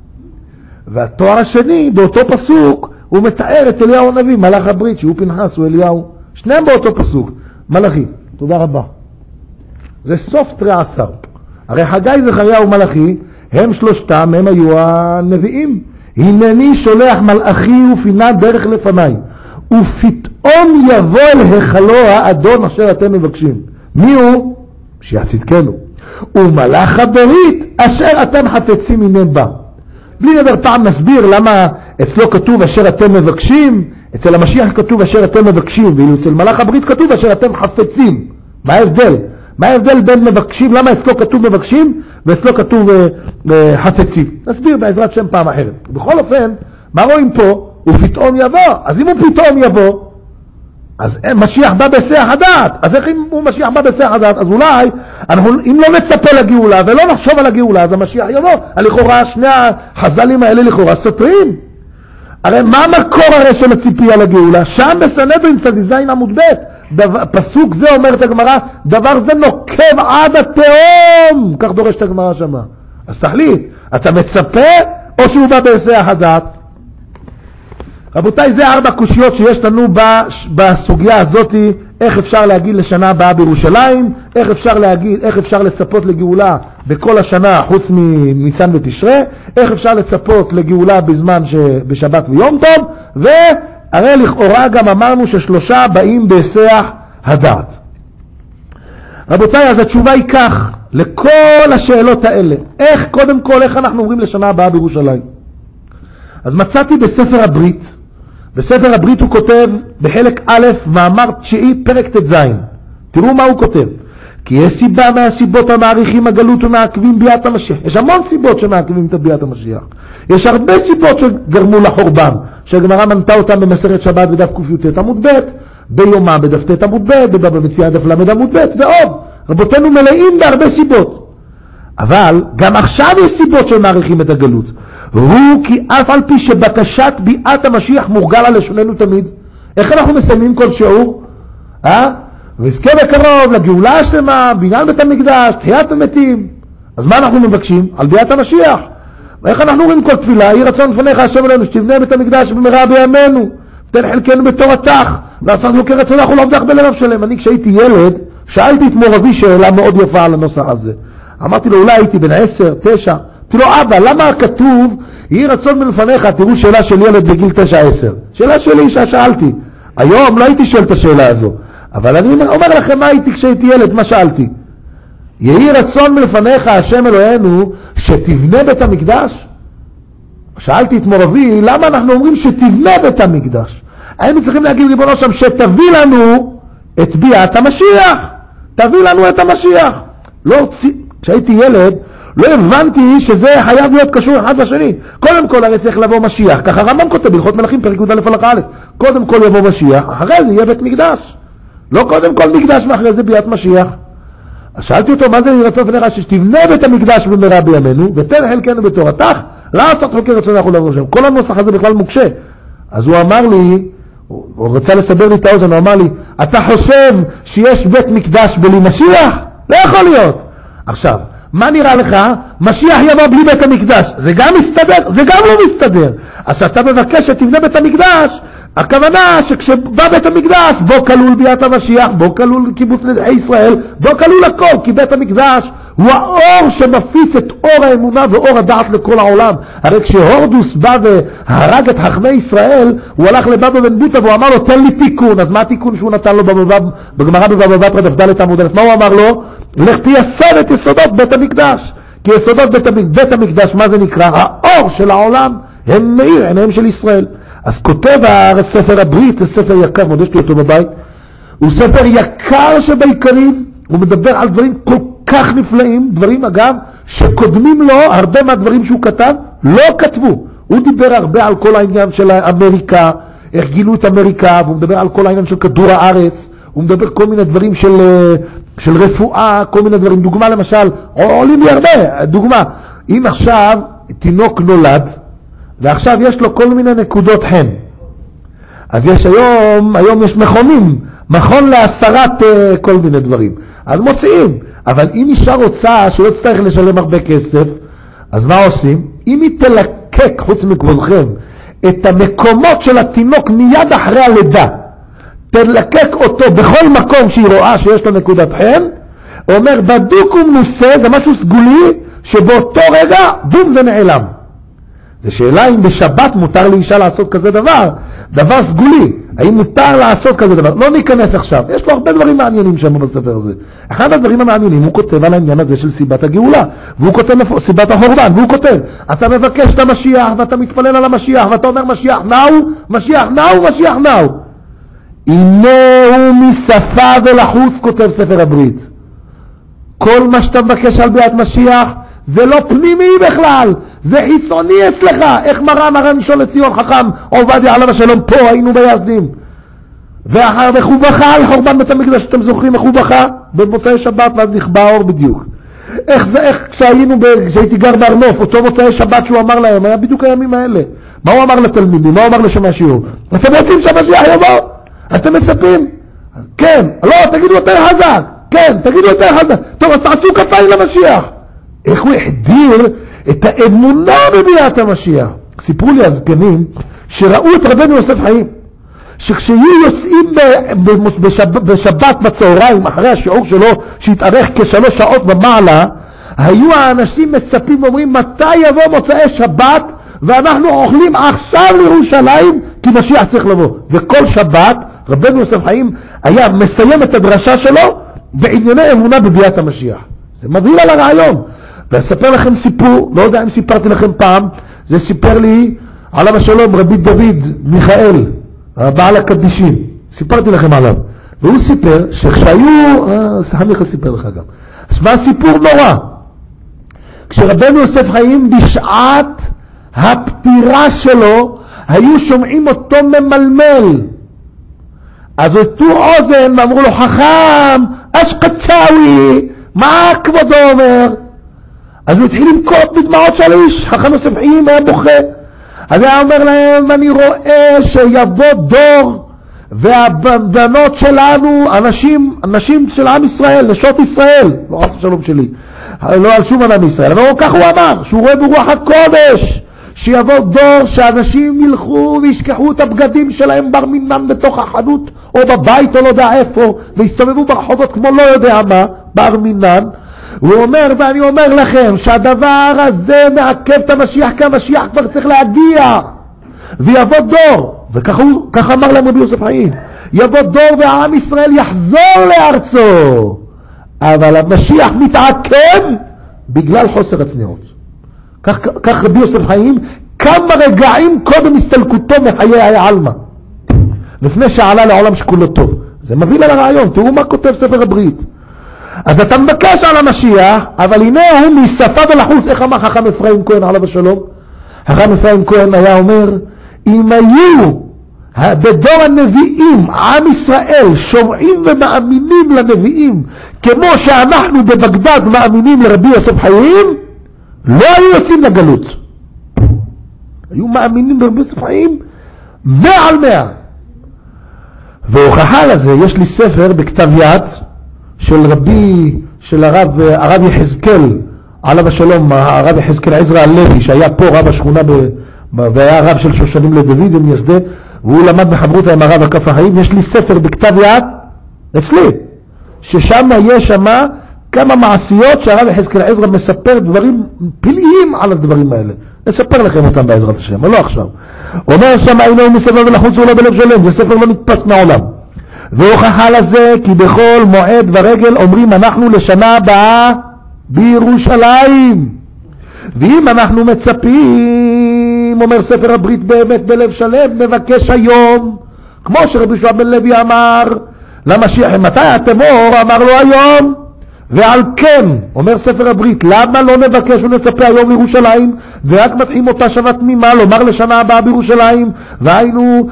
והתואר השני באותו פסוק הוא מתאר את אליהו הנביא, מלאך הברית, שהוא פנחס, הוא אליהו, שניהם באותו פסוק. מלאכי, תודה רבה. זה סוף 13. הרי חגי, זכריה ומלאכי, הם שלושתם, הם היו הנביאים. הנני שולח מלאכי ופינה דרך לפניי, ופתאום יבוא אל היכלו האדון אשר אתם מבקשים. מי הוא? משיח צדקנו. ומלאך הברית אשר אתם חפצים הנה בא. בלי נדר פעם נסביר למה אצלו כתוב אשר אתם מבקשים, אצל המשיח כתוב אשר אתם מבקשים, ואילו אצל מלאך הברית כתוב אשר אתם חפצים. מה ההבדל? מה ההבדל בין מבקשים, למה אצלו כתוב מבקשים ואצלו כתוב חפצים? נסביר בעזרת שם פעם אחרת. בכל אופן, מה רואים פה? הוא פתאום יבוא. אז אם הוא פתאום יבוא, אז משיח בא בהיסח הדעת. אז איך אם הוא משיח בא בהיסח הדעת? אז אולי, אם לא נצפה לגאולה ולא נחשוב על הגאולה, אז המשיח יבוא. לכאורה שני החז"לים האלה לכאורה סותרים. הרי מה המקור הרי של הציפייה לגאולה? שם בסנהדרין צ"ז עמוד ב', פסוק זה אומרת הגמרא, דבר זה נוקב עד התהום, כך דורשת הגמרא שמה. אז תחליט, אתה מצפה או שהוא בא בהיסח הדעת? רבותיי, זה 4 קושיות שיש לנו בסוגיה הזאת, איך אפשר להגיד לשנה הבאה בירושלים, איך אפשר לצפות לגאולה בכל השנה חוץ מניסן ותשרה, איך אפשר לצפות לגאולה בשבת ויום טוב, והרי לכאורה גם אמרנו ש3 באים בהיסח הדעת. רבותיי, אז התשובה היא כך, לכל השאלות האלה, קודם כל, איך אנחנו אומרים לשנה הבאה בירושלים? אז מצאתי בספר הברית, בספר הברית הוא כותב בחלק א', מאמר 9, פרק ט"ז. תראו מה הוא כותב. כי יש סיבה מהסיבות המעריכים הגלות ומעכבים ביאת המשיח. יש המון סיבות שמעכבים את ביאת המשיח. יש הרבה סיבות שגרמו לחורבן, שהגמרא מנתה אותם במסכת שבת בדף קי"ט עמוד ב', ביומא בדף ט' עמוד ב', בבבא מציעא דף ל' עמוד ב', ועוד. רבותינו מלאים בהרבה סיבות. אבל גם עכשיו יש סיבות שמעריכים את הגלות. הוא כי אף על פי שבקשת ביאת המשיח מורגל על לשוננו תמיד. איך אנחנו מסיימים כל שיעור? וזכה בקרוב לגאולה השלמה, בניין בית המקדש, תחיית המתים. אז מה אנחנו מבקשים? על ביאת המשיח. ואיך אנחנו אומרים כל תפילה? יהי רצון לפניך השם עלינו, שתבנה בית המקדש במהרה בימינו, תן חלקנו בתורתך, לעשות לו כרצונך ולעבדך בלב שלם. אני כשהייתי ילד, שאלתי את מור אבי שאלה מאוד יפה על הנוסח הזה. אמרתי לו, אולי הייתי בן 10, 9. אמרתי לו, אבא, למה כתוב, יהי רצון מלפניך? תראו שאלה של ילד בגיל 9-10. שאלה שלי ששאלתי. היום לא הייתי שואל את השאלה הזו. אבל אני אומר לכם מה הייתי כשהייתי ילד, מה שאלתי. יהי רצון מלפניך, השם אלוהינו, שתבנה בית המקדש? שאלתי את מור אבי, למה אנחנו אומרים שתבנה בית המקדש? היינו צריכים להגיד ריבונו שם, שתביא לנו את ביאת המשיח. תביא לנו את המשיח. כשהייתי ילד, לא הבנתי שזה חייב להיות קשור אחד בשני. קודם כל הרי צריך לבוא משיח, ככה רמב"ם כותב בהלכות מלכים פרק י"א הלכה א', קודם כל יבוא משיח, אחרי זה יהיה בית מקדש. לא קודם כל מקדש ואחרי זה ביאת משיח. אז שאלתי אותו, מה זה יהי רצון לפניך שתבנה בית המקדש במהרה בימינו, ותן חלקנו בתורתך, לעשות חוקי רצונך ולעבור שם. כל הנוסח הזה בכלל מוקשה. אז הוא אמר לי, הוא רצה לסבר לי את האוזן, הוא אמר לי, אתה חושב שיש בית מקדש בלי משיח? לא יכול להיות. עכשיו, מה נראה לך? משיח יבוא בלי בית המקדש. זה גם מסתדר? זה גם לא מסתדר. אז אתה מבקש שתבנה בית המקדש, הכוונה שכשבא בית המקדש, בו כלול ביאת המשיח, בו כלול קיבוץ נדחי ישראל, בו כלול הכל, כי בית המקדש הוא האור שמפיץ את אור האמונה ואור הדעת לכל העולם. הרי כשהורדוס בא והרג את חכמי ישראל, הוא הלך לבבא בן בוטה והוא אמר לו, תן לי תיקון. אז מה התיקון שהוא נתן לו בגמרא בבבא בתרא דף ד' עמוד א'? מה הוא אמר לו? לך תייסד את יסודות בית המקדש. כי יסודות בית המקדש, מה זה נקרא? האור של העולם, הם מאיר עיניהם של ישראל. אז כותב ספר הברית, זה ספר יקר, מאוד יש לי אותו בבית, הוא ספר יקר שבעיקרים, הוא מדבר על דברים כל כך נפלאים, דברים אגב שקודמים לו, הרבה מהדברים שהוא כתב לא כתבו. הוא דיבר הרבה על כל העניין של אמריקה, איך גילו את אמריקה, והוא מדבר על כל העניין של כדור הארץ, הוא מדבר כל מיני דברים של רפואה, כל מיני דברים. דוגמה למשל, עולים לי הרבה, דוגמה, אם עכשיו תינוק נולד, ועכשיו יש לו כל מיני נקודות חן, אז יש היום יש מכון להסרת כל מיני דברים, אז מוציאים. אבל אם אישה רוצה שלא תצטרך לשלם הרבה כסף, אז מה עושים? אם היא תלקק, חוץ מכבודכם, את המקומות של התינוק מיד אחרי הלידה, תלקק אותו בכל מקום שהיא רואה שיש לו נקודת חן, אומר בדוק ומנוסה, זה משהו סגולי, שבאותו רגע בום זה נעלם. זו שאלה אם בשבת מותר לאישה לעשות כזה דבר סגולי, האם מותר לעשות כזה דבר? לא ניכנס עכשיו, יש לו הרבה דברים מעניינים שם בספר הזה. אחד הדברים המעניינים, הוא כותב על העניין הזה של סיבת הגאולה, והוא כותב סיבת החורבן, והוא כותב, אתה מבקש את המשיח, ואתה מתפלל על המשיח, ואתה אומר משיח נאו, משיח נאו, משיח נאו. הנה הוא משפה ולחוץ, כותב ספר הברית. כל מה שאתה מבקש על ביאת משיח, זה לא פנימי בכלל, זה חיצוני אצלך. איך מרן ראשון לציון חכם עובדיה עליו השלום, פה היינו ביזדים, ואיך הוא בכה על חורבן בית המקדש, אתם זוכרים איך הוא בכה? במוצאי שבת, ואז נכבה האור בדיוק. איך כשהייתי גר בארנוף, אותו מוצאי שבת שהוא אמר להם, היה בדיוק הימים האלה. מה הוא אמר לתלמידים? מה הוא אמר לשמע שיעור? אתם רוצים שהמשיח יבוא? אתם מצפים? כן. לא, תגידו יותר חזק. כן, תגידו יותר חזק. טוב, אז תעשו כפיים למשיח. איך הוא החדיר את האמונה בביאת המשיח. סיפרו לי הזקנים שראו את רבנו יוסף חיים, שכשיהיו יוצאים בשבת בצהריים אחרי השיעור שלו שהתארך כ3 שעות במעלה, היו האנשים מצפים ואומרים מתי יבוא מוצאי שבת ואנחנו אוכלים עכשיו לירושלים כי משיח צריך לבוא. וכל שבת רבנו יוסף חיים היה מסיים את הדרשה שלו בענייני אמונה בביאת המשיח. זה מבהיר על הרעיון. ואספר לכם סיפור, לא יודע אם סיפרתי לכם פעם, זה סיפר לי עליו השלום רבי דוד מיכאל, הבעל הקדישים, סיפרתי לכם עליו. והוא סיפר שכשהיו, סמיכה סיפר לך גם, אז מה סיפור נורא? כשרבנו יוסף חיים בשעת הפטירה שלו, היו שומעים אותו ממלמל. אז אותו אוזן ואמרו לו, חכם, אשקצאווי, מה כבודו אומר? אז הוא התחיל למכות בדמעות של איש, חכם יוסף חיים היה בוכה. אז היה אומר להם, אני רואה שיבוא דור, והבנות שלנו, אנשים של עם ישראל, נשות ישראל, לא חס ושלום שלי, לא על שום אדם ישראל, אבל כך הוא אמר, שהוא רואה ברוח הקודש, שיבוא דור שאנשים ילכו וישכחו את הבגדים שלהם בר מינן בתוך החנות, או בבית או לא יודע איפה, והסתובבו ברחובות כמו לא יודע מה, בר מינן. הוא אומר, ואני אומר לכם שהדבר הזה מעכב את המשיח, כי המשיח כבר צריך להגיע ויבוא דור. וכך אמר להם רבי יוסף חיים, יבוא דור והעם ישראל יחזור לארצו, אבל המשיח מתעכב בגלל חוסר הצניעות. כך רבי יוסף חיים כמה רגעים קודם הסתלקותו מחיי העלמא, לפני שעלה לעולם שכולו טוב. זה מביא לה לרעיון. תראו מה כותב ספר הברית. אז אתה מבקש על המשיח, אבל הנה הוא משפה ולחוץ. איך אמר חכם אפרים כהן עליו השלום? חכם אפרים כהן היה אומר, אם היו בדור הנביאים, עם ישראל, שומעים ומאמינים לנביאים, כמו שאנחנו בבגדד מאמינים לרבי יוסף חיים, לא היו יוצאים לגלות. היו מאמינים לרבי יוסף חיים 100 על 100. והוכחה לזה, יש לי ספר בכתב יד של הרב יחזקאל עליו השלום, הרב יחזקאל עזרא הלוי, שהיה פה רב השכונה והיה רב של שושנים לדוד ומייסדה, והוא למד בחברותה עם הרב הכף החיים. יש לי ספר בכתב יד אצלי, ששם יש שמה כמה מעשיות שהרב יחזקאל עזרא מספר דברים פלאיים על הדברים האלה. נספר לכם אותם בעזרת השם, אבל לא עכשיו. אומר שם אינו מסבב ולחוץ ולא בלב שלם, זה ספר לא נתפס מעולם. והוכחה לזה כי בכל מועד ורגל אומרים אנחנו לשנה הבאה בירושלים. ואם אנחנו מצפים, אומר ספר הברית באמת בלב שלם, מבקש היום, כמו שרבי יהושע בן לוי אמר למשיח, מתי התמור? אמר לו היום. ועל כן, אומר ספר הברית, למה לא נבקש ונצפה היום לירושלים, ורק מתחילים אותה שנה תמימה, לומר לשנה הבאה בירושלים, והיינו,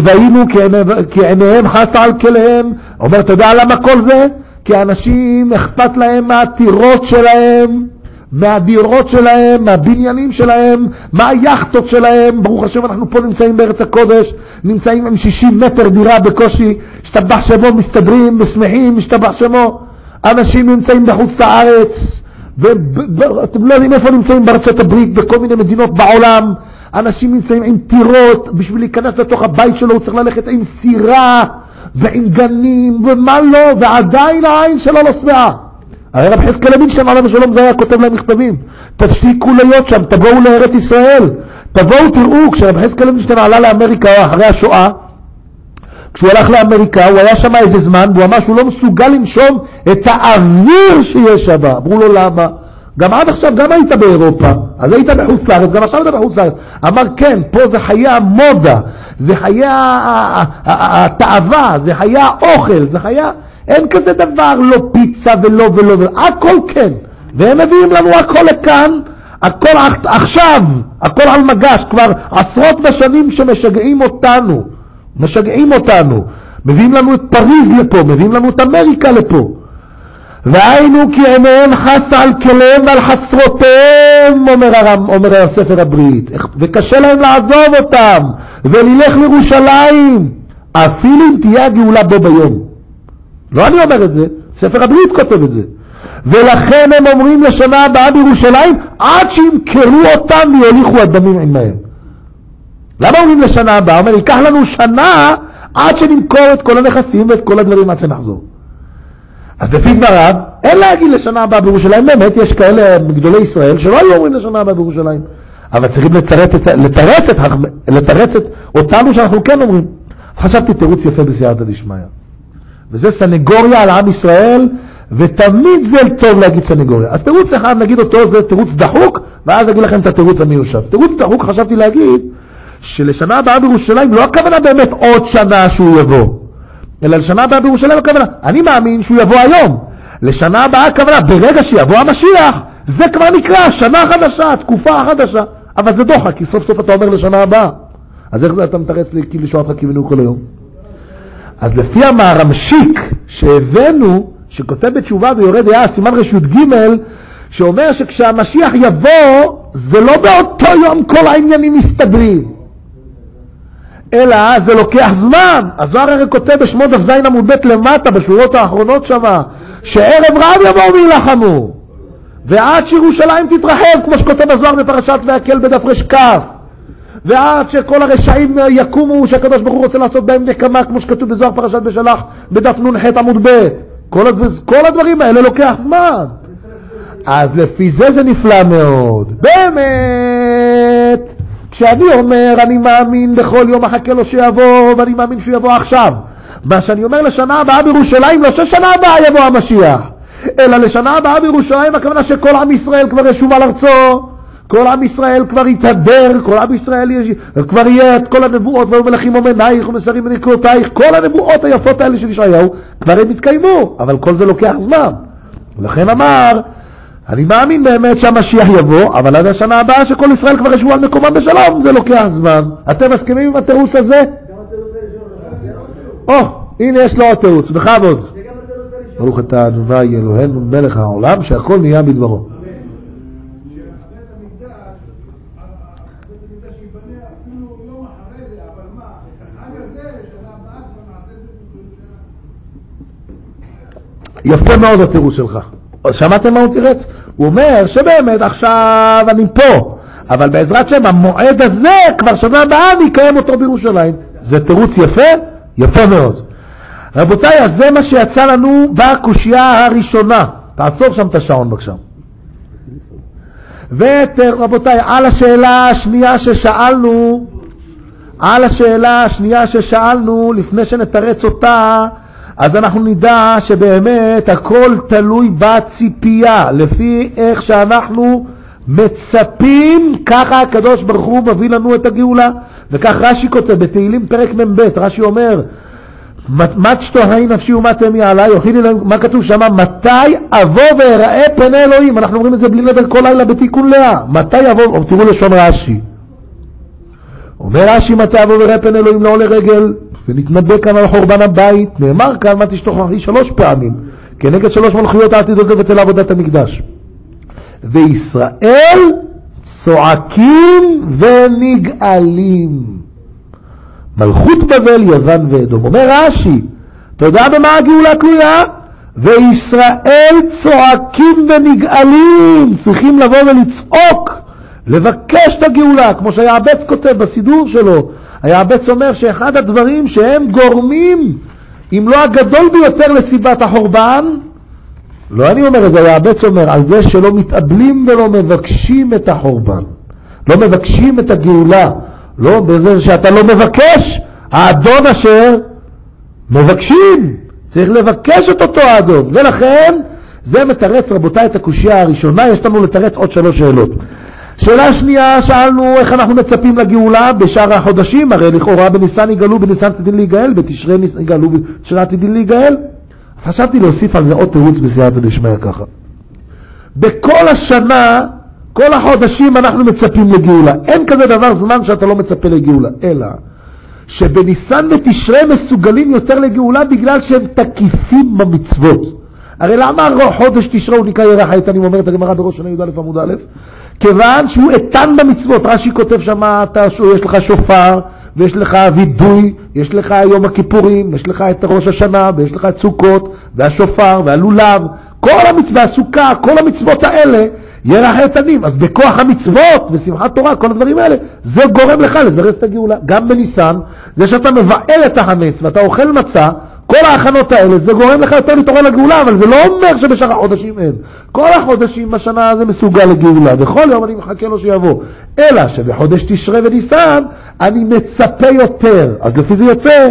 כי עיניהם חסה על כליהם. אומר, אתה יודע למה כל זה? כי האנשים אכפת להם מהטירות שלהם, מהדירות שלהם, מהבניינים שלהם, מהיחטות שלהם. ברוך השם אנחנו פה נמצאים בארץ הקודש, נמצאים עם 60 מטר דירה בקושי, השתבח שמו, מסתדרים, משמחים, השתבח שמו. אנשים נמצאים בחוץ לארץ, אתם לא יודעים איפה נמצאים בארצות הברית, בכל מיני מדינות בעולם. אנשים נמצאים עם טירות, בשביל להיכנס לתוך הבית שלו הוא צריך ללכת עם סירה ועם גנים ומה לא, ועדיין העין שלו לא שבעה. הרי רב יחזקאל לוינשטיין עליו השלום זה היה כותב להם מכתבים, תפסיקו להיות שם, תבואו לארץ ישראל, תבואו תראו. כשרב יחזקאל לוינשטיין עלה לאמריקה אחרי השואה, כשהוא הלך לאמריקה, הוא היה שם איזה זמן, והוא אמר שהוא לא מסוגל לנשום את האוויר שיש שם. אמרו לו למה? גם עד עכשיו, גם היית באירופה, אז היית בחוץ לארץ, גם עכשיו היית בחוץ לארץ. אמר כן, פה זה חיי המודה, זה חיי התאווה, זה חיי האוכל, זה חיי... אין כזה דבר, לא פיצה ולא, הכל כן. והם מביאים לנו הכל לכאן, הכל עכשיו, הכל על מגש, כבר עשרות בשנים שמשגעים אותנו. מביאים לנו את פריז לפה, מביאים לנו את אמריקה לפה. והיינו כי עיניהם חסה על כליהם ועל חצרותיהם, אומר הספר הברית, וקשה להם לעזוב אותם וללך לירושלים, אפילו אם תהיה הגאולה בו ביום. לא אני אומר את זה, ספר הברית כותב את זה. ולכן הם אומרים לשנה הבאה בירושלים, עד שימכרו אותם ויוליכו הדמים עמהם. למה אומרים לשנה הבאה? אומר, ייקח לנו שנה עד שנמכור את כל הנכסים ואת כל הדברים עד שנחזור. אז לפי דבריו, אין להגיד לשנה הבאה בירושלים. באמת יש כאלה גדולי ישראל שלא היו אומרים לשנה הבאה בירושלים. אבל צריכים לתרץ אותנו שאנחנו כן אומרים. חשבתי תירוץ יפה בסייעתא דשמיא. וזה סנגוריה על עם ישראל, ותמיד זה טוב להגיד סנגוריה. אז תירוץ אחד נגיד אותו, זה תירוץ דחוק, ואז אגיד לכם את התירוץ המיושב. תירוץ דחוק חשבתי להגיד, שלשנה הבאה בירושלים לא הכוונה באמת עוד שנה שהוא יבוא, אלא לשנה הבאה בירושלים הכוונה, אני מאמין שהוא יבוא היום. לשנה הבאה הכוונה, ברגע שיבוא המשיח, זה כבר נקרא שנה חדשה, תקופה חדשה. אבל זה דוחק, כי סוף סוף אתה אומר לשנה הבאה. אז איך זה אתה מתרץ לי כאילו לשעות חכימנו כל היום? אז לפי המרמשיק שהבאנו, שכותב בתשובה ויורד היה סימן רשות ג', שאומר שכשהמשיח יבוא, זה לא באותו יום כל העניינים מסתדרים, אלא זה לוקח זמן. הזוהר הרי כותב בשמות דף זין עמוד ב' למטה, בשורות האחרונות שמה, שערב רב יבואו וילחמו, ועד שירושלים תתרחב, כמו שכותב הזוהר בפרשת והקל בדף רשכף, ועד שכל הרשעים יקומו, שהקדוש ברוך הוא רוצה לעשות בהם נקמה, כמו שכתוב בזוהר פרשת בשלח בדף נ"ח עמוד ב'. כל הדברים האלה לוקח זמן. אז לפי זה נפלא מאוד. באמת, כשאני אומר אני מאמין בכל יום אחכה לו שיבוא, ואני מאמין שהוא יבוא עכשיו, מה שאני אומר לשנה הבאה בירושלים, לא ששנה הבאה יבוא המשיח, אלא לשנה הבאה בירושלים הכוונה שכל עם ישראל כבר ישוב על ארצו, כל עם ישראל כבר יתהדר, כל עם ישראל כבר יהיה את כל הנבואות, ומלכים אומנייך ומסרים ונקרותייך, כל הנבואות היפות האלה של ישעיהו כבר הם יתקיימו, אבל כל זה לוקח זמן. לכן אמר, אני מאמין באמת שהמשיח יבוא, אבל עד השנה הבאה שכל ישראל כבר ישבו על מקומם בשלום, זה לוקח זמן. אתם מסכימים עם התירוץ הזה? הנה יש לו עוד תירוץ, בכבוד. ברוך אתה אדוני אלוהינו מלך העולם, שהכל נהיה בדברו. יפה מאוד התירוץ שלך. שמעתם מה הוא תירץ? הוא אומר שבאמת עכשיו אני פה, אבל בעזרת שם המועד הזה כבר שנה הבאה נקיים אותו בירושלים. זה תירוץ יפה? יפה מאוד. רבותיי, אז זה מה שיצא לנו בקושייה הראשונה. תעצור שם את השעון בבקשה. ורבותיי, על השאלה השנייה ששאלנו, לפני שנתרץ אותה, אז אנחנו נדע שבאמת הכל תלוי בציפייה. לפי איך שאנחנו מצפים, ככה הקדוש ברוך הוא מביא לנו את הגאולה. וכך רש"י כותב בתהילים פרק מ"ב, רש"י אומר, מת שתוהי נפשי ומה תמי עליי, הוכילי להם, מה כתוב שם? מתי אבוא ואראה פני אלוהים? אנחנו אומרים את זה בלי נדר כל לילה בתיקון לאה. מתי אבוא, תראו לשון רש"י. אומר רש"י, מתי אבוא ואראה פני אלוהים לא עולה רגל, ונתנבא כאן על חורבן הבית. נאמר כאן, מה תשתוכחי 3 פעמים, כנגד 3 מלכויות העתידות לבטל עבודת המקדש. וישראל צועקים ונגאלים. מלכות בבל, יוון ואדום. אומר רש"י, אתה יודע במה הגאולה תלויה? וישראל צועקים ונגאלים. צריכים לבוא ולצעוק, לבקש את הגאולה, כמו שהיעבץ כותב בסידור שלו. היעבץ אומר שאחד הדברים שהם גורמים, אם לא הגדול ביותר לסיבת החורבן, לא אני אומר את זה, היעבץ אומר, על זה שלא מתאבלים ולא מבקשים את החורבן. לא מבקשים את הגאולה. לא, בזה שאתה לא מבקש, האדון אשר מבקשים, צריך לבקש את אותו האדון. ולכן זה מתרץ רבותיי את הקושייה הראשונה. יש לנו לתרץ עוד 3 שאלות. שאלה שנייה, שאלנו איך אנחנו מצפים לגאולה בשאר החודשים. הרי לכאורה בניסן יגאלו, בניסן עתידין להיגאל, בתשרי יגאלו, בתשרי עתידין להיגאל. אז חשבתי להוסיף על זה עוד תירוץ בסייעתא דשמיא ככה. בכל השנה, כל החודשים אנחנו מצפים לגאולה. אין כזה דבר זמן שאתה לא מצפה לגאולה, אלא שבניסן ותשרי מסוגלים יותר לגאולה בגלל שהם תקיפים במצוות. הרי למה חודש תשרי הוא נקרא ירח איתנים, אומרת הגמרא בראש שנה י"א עמוד א'? כיוון שהוא איתן במצוות. רש"י כותב שם, יש לך שופר, ויש לך וידוי, יש לך יום הכיפורים, יש לך את ראש השנה, ויש לך את סוכות, והשופר, והלולב, כל המצווה, הסוכה, כל המצוות האלה, ירח איתנים. אז בכוח המצוות ושמחת תורה, כל הדברים האלה, זה גורם לך לזרז את הגאולה. גם בניסן, זה שאתה מבעל את החמץ ואתה אוכל מצה, כל ההכנות האלה, זה גורם לך יותר להתעורר לגאולה, אבל זה לא אומר שבשאר החודשים אין. כל החודשים בשנה זה מסוגל לגאולה, בכל יום אני מחכה לו שיבוא. אלא שבחודש תשרי וניסן, אני מצפה יותר. אז לפי זה יוצא,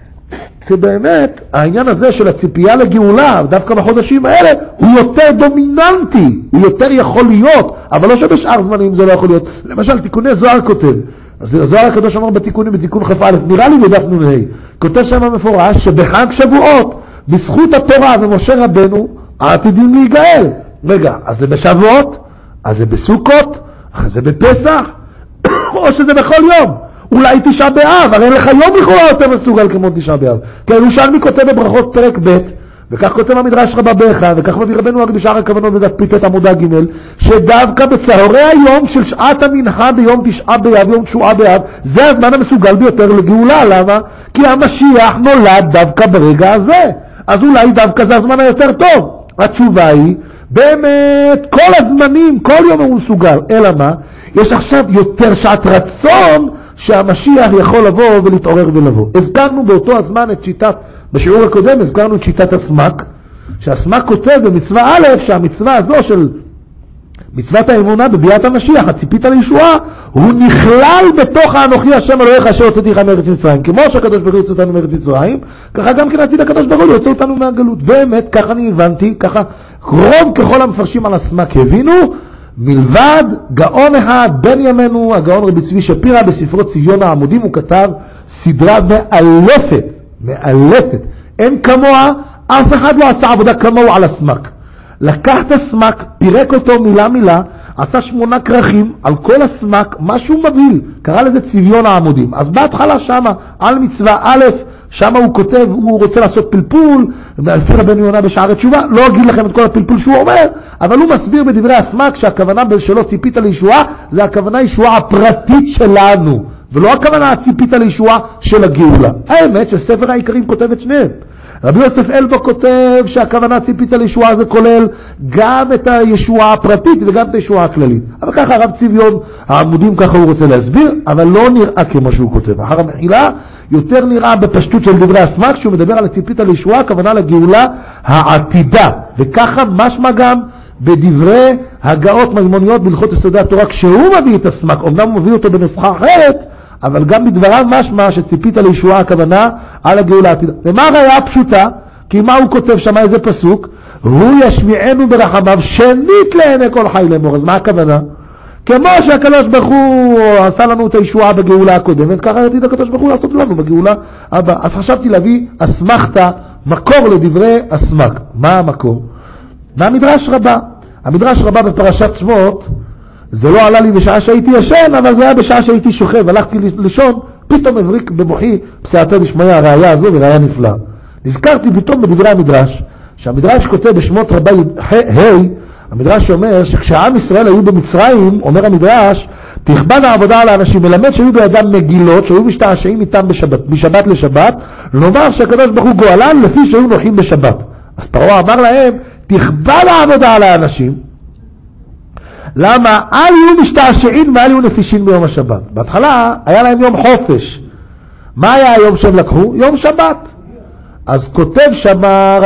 שבאמת העניין הזה של הציפייה לגאולה, דווקא בחודשים האלה, הוא יותר דומיננטי, הוא יותר יכול להיות, אבל לא שבשאר זמנים זה לא יכול להיות. למשל, תיקוני זוהר כותב, אז זוהר הקדוש אמר בתיקונים, בתיקון כ"א, נראה לי בדף נ"ה, כותב שם מפורש שבחג שבועות, בזכות התורה ומשה רבנו, העתידים להיגאל. רגע, אז זה בשבועות, אז זה בסוכות, אז זה בפסח, או שזה בכל יום. אולי 9 באב, הרי אין לך יום לכאורה יותר מסוגל כמו 9 באב. כן, ירושלמי כותב בברכות פרק ב', וכך כותב המדרש רבה באחד, וכך מביא רבנו רק בשאר הכוונות בדף פ"ט עמודה ג', שדווקא בצהרי היום של שעת המנחה ביום 9 באב, יום תשועה באב, זה הזמן המסוגל ביותר לגאולה. למה? כי המשיח נולד דווקא ברגע הזה. אז אולי דווקא זה הזמן היותר טוב. התשובה היא, באמת, כל הזמנים, כל יום הוא מסוגל. אלא מה? יש עכשיו יותר שעת רצון שהמשיח יכול לבוא ולהתעורר ולבוא. הזכרנו באותו הזמן את שיטת, בשיעור הקודם הזכרנו את שיטת הסמק, שהסמק כותב במצווה א', שהמצווה הזו של מצוות האמונה בביאת המשיח, הציפית לישועה, הוא נכלל בתוך האנוכי השם אלוהיך אשר הוצאתיך מארץ מצרים. כמו שהקדוש ברוך הוא יוצא אותנו מארץ מצרים, ככה גם כן עתיד הקדוש ברוך הוא יוצא אותנו מהגלות. באמת, ככה אני הבנתי, ככה רוב ככל המפרשים על הסמק הבינו, מלבד גאון אחד בן ימינו, הגאון רבי צבי שפירא, בספרו צביון העמודים הוא כתב סדרה מאלפת, אין כמוה, אף אחד לא עשה עבודה כמוהו על הסמק. לקח את הסמק, פירק אותו מילה מילה, עשה 8 כרכים על כל הסמק, משהו מבהיל, קרא לזה צביון העמודים. אז בהתחלה שמה, על מצווה א', שמה הוא כותב, הוא רוצה לעשות פלפול, לפי רבנו יונה בשערי תשובה, לא אגיד לכם את כל הפלפול שהוא אומר, אבל הוא מסביר בדברי הסמק שהכוונה שלא ציפית לישועה, זה הכוונה ישועה הפרטית שלנו, ולא הכוונה ציפית לישועה של הגאולה. האמת שספר העיקרים כותב את שניהם. רבי יוסף אלבו כותב שהכוונה ציפית לישועה זה כולל גם את הישועה הפרטית וגם את הישועה הכללית. אבל ככה הרב צביון העמודים ככה הוא רוצה להסביר, אבל לא נראה כמו שהוא כותב. אחר המחילה יותר נראה בפשטות של דברי הסמק, שהוא מדבר על ציפית לישועה, הכוונה לגאולה העתידה. וככה משמע גם בדברי הגאות מימוניות בהלכות יסודי התורה, כשהוא מביא את הסמק, אמנם הוא מביא אותו בנוסחה אחרת, אבל גם בדבריו משמע שציפית לישועה הכוונה על הגאולה העתידה. ומה הראיה הפשוטה? כי מה הוא כותב שם, איזה פסוק? הוא ישמיענו ברחמיו שנית לעיני כל חי לאמור. אז מה הכוונה? כמו שהקדוש ברוך הוא עשה לנו את הישועה בגאולה הקודמת, ככה עתיד הקדוש ברוך הוא לעשות לנו בגאולה הבאה. אז חשבתי להביא אסמכתא, מקור לדברי הסמק. מה המקור? מהמדרש רבה. המדרש רבה בפרשת שמות, זה לא עלה לי בשעה שהייתי ישן, אבל זה היה בשעה שהייתי שוכב, הלכתי לישון, פתאום הבריק במוחי בסייעתא דשמיא הראיה הזו, וראיה נפלאה. נזכרתי פתאום בדברי המדרש, שהמדרש כותב בשמות רבה ה', המדרש אומר שכשעם ישראל היו במצרים, אומר המדרש, תכבד העבודה על האנשים, מלמד שהיו בידם מגילות, שהיו משתעשעים איתם משבת לשבת, לומר שהקדוש ברוך הוא גואלן לפי שהיו נוחים בשבת. אז פרעה אמר להם, תכבד העבודה על האנשים, למה? אל יהיו משתעשעים ואל יהיו נפישים ביום השבת. בהתחלה היה להם יום חופש. מה היה היום שהם לקחו? יום שבת. אז כותב שמה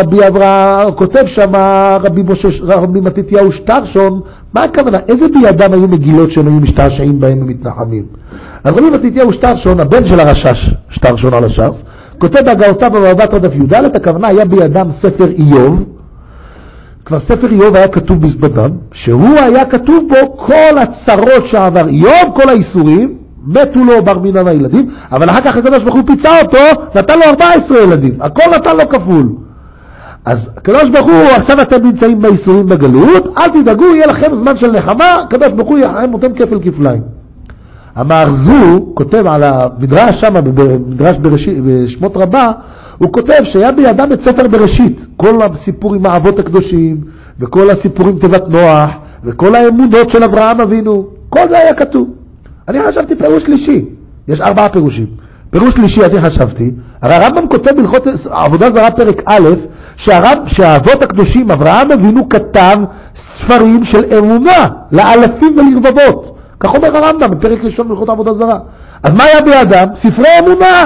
רבי מתתיהו שטרשון, מה הכוונה? איזה בידם היו מגילות שהם היו משתעשעים בהם ומתנחמים? אז רבי מתתיהו שטרשון, הבן של הרשש, שטרשון על הש"ס, כותב בהגאותיו במבט דף י"ד, הכוונה היה בידם ספר איוב, כבר ספר איוב היה כתוב בזבדם, שהוא היה כתוב בו כל הצרות שעבר איוב, כל האיסורים, מתו לו בר מינן הילדים, אבל אחר כך הקדוש ברוך הוא פיצה אותו, נתן לו 14 ילדים, הכל נתן לו כפול. אז הקדוש ברוך הוא, עכשיו אתם נמצאים באיסורים בגלות, אל תדאגו, יהיה לכם זמן של נחמה, הקדוש ברוך הוא נותן כפל כפליים. המארזו כותב על המדרש שם, במדרש בשמות רבה, הוא כותב שהיה בידם את ספר בראשית, כל הסיפור עם האבות הקדושים, וכל הסיפורים תיבת נוח, וכל האמונות של אברהם אבינו, כל זה היה כתוב. אני חשבתי פירוש שלישי, יש 4 פירושים. פירוש שלישי אני חשבתי, הרי הרמב"ם כותב בהלכות עבודה זרה פרק א', שהאבות הקדושים, אברהם אבינו כתב ספרים של אמונה, לאלפים ולרבבות. כך אומר הרמב"ם בפרק ראשון בהלכות עבודה זרה. אז מה היה בידם? ספרי אמונה.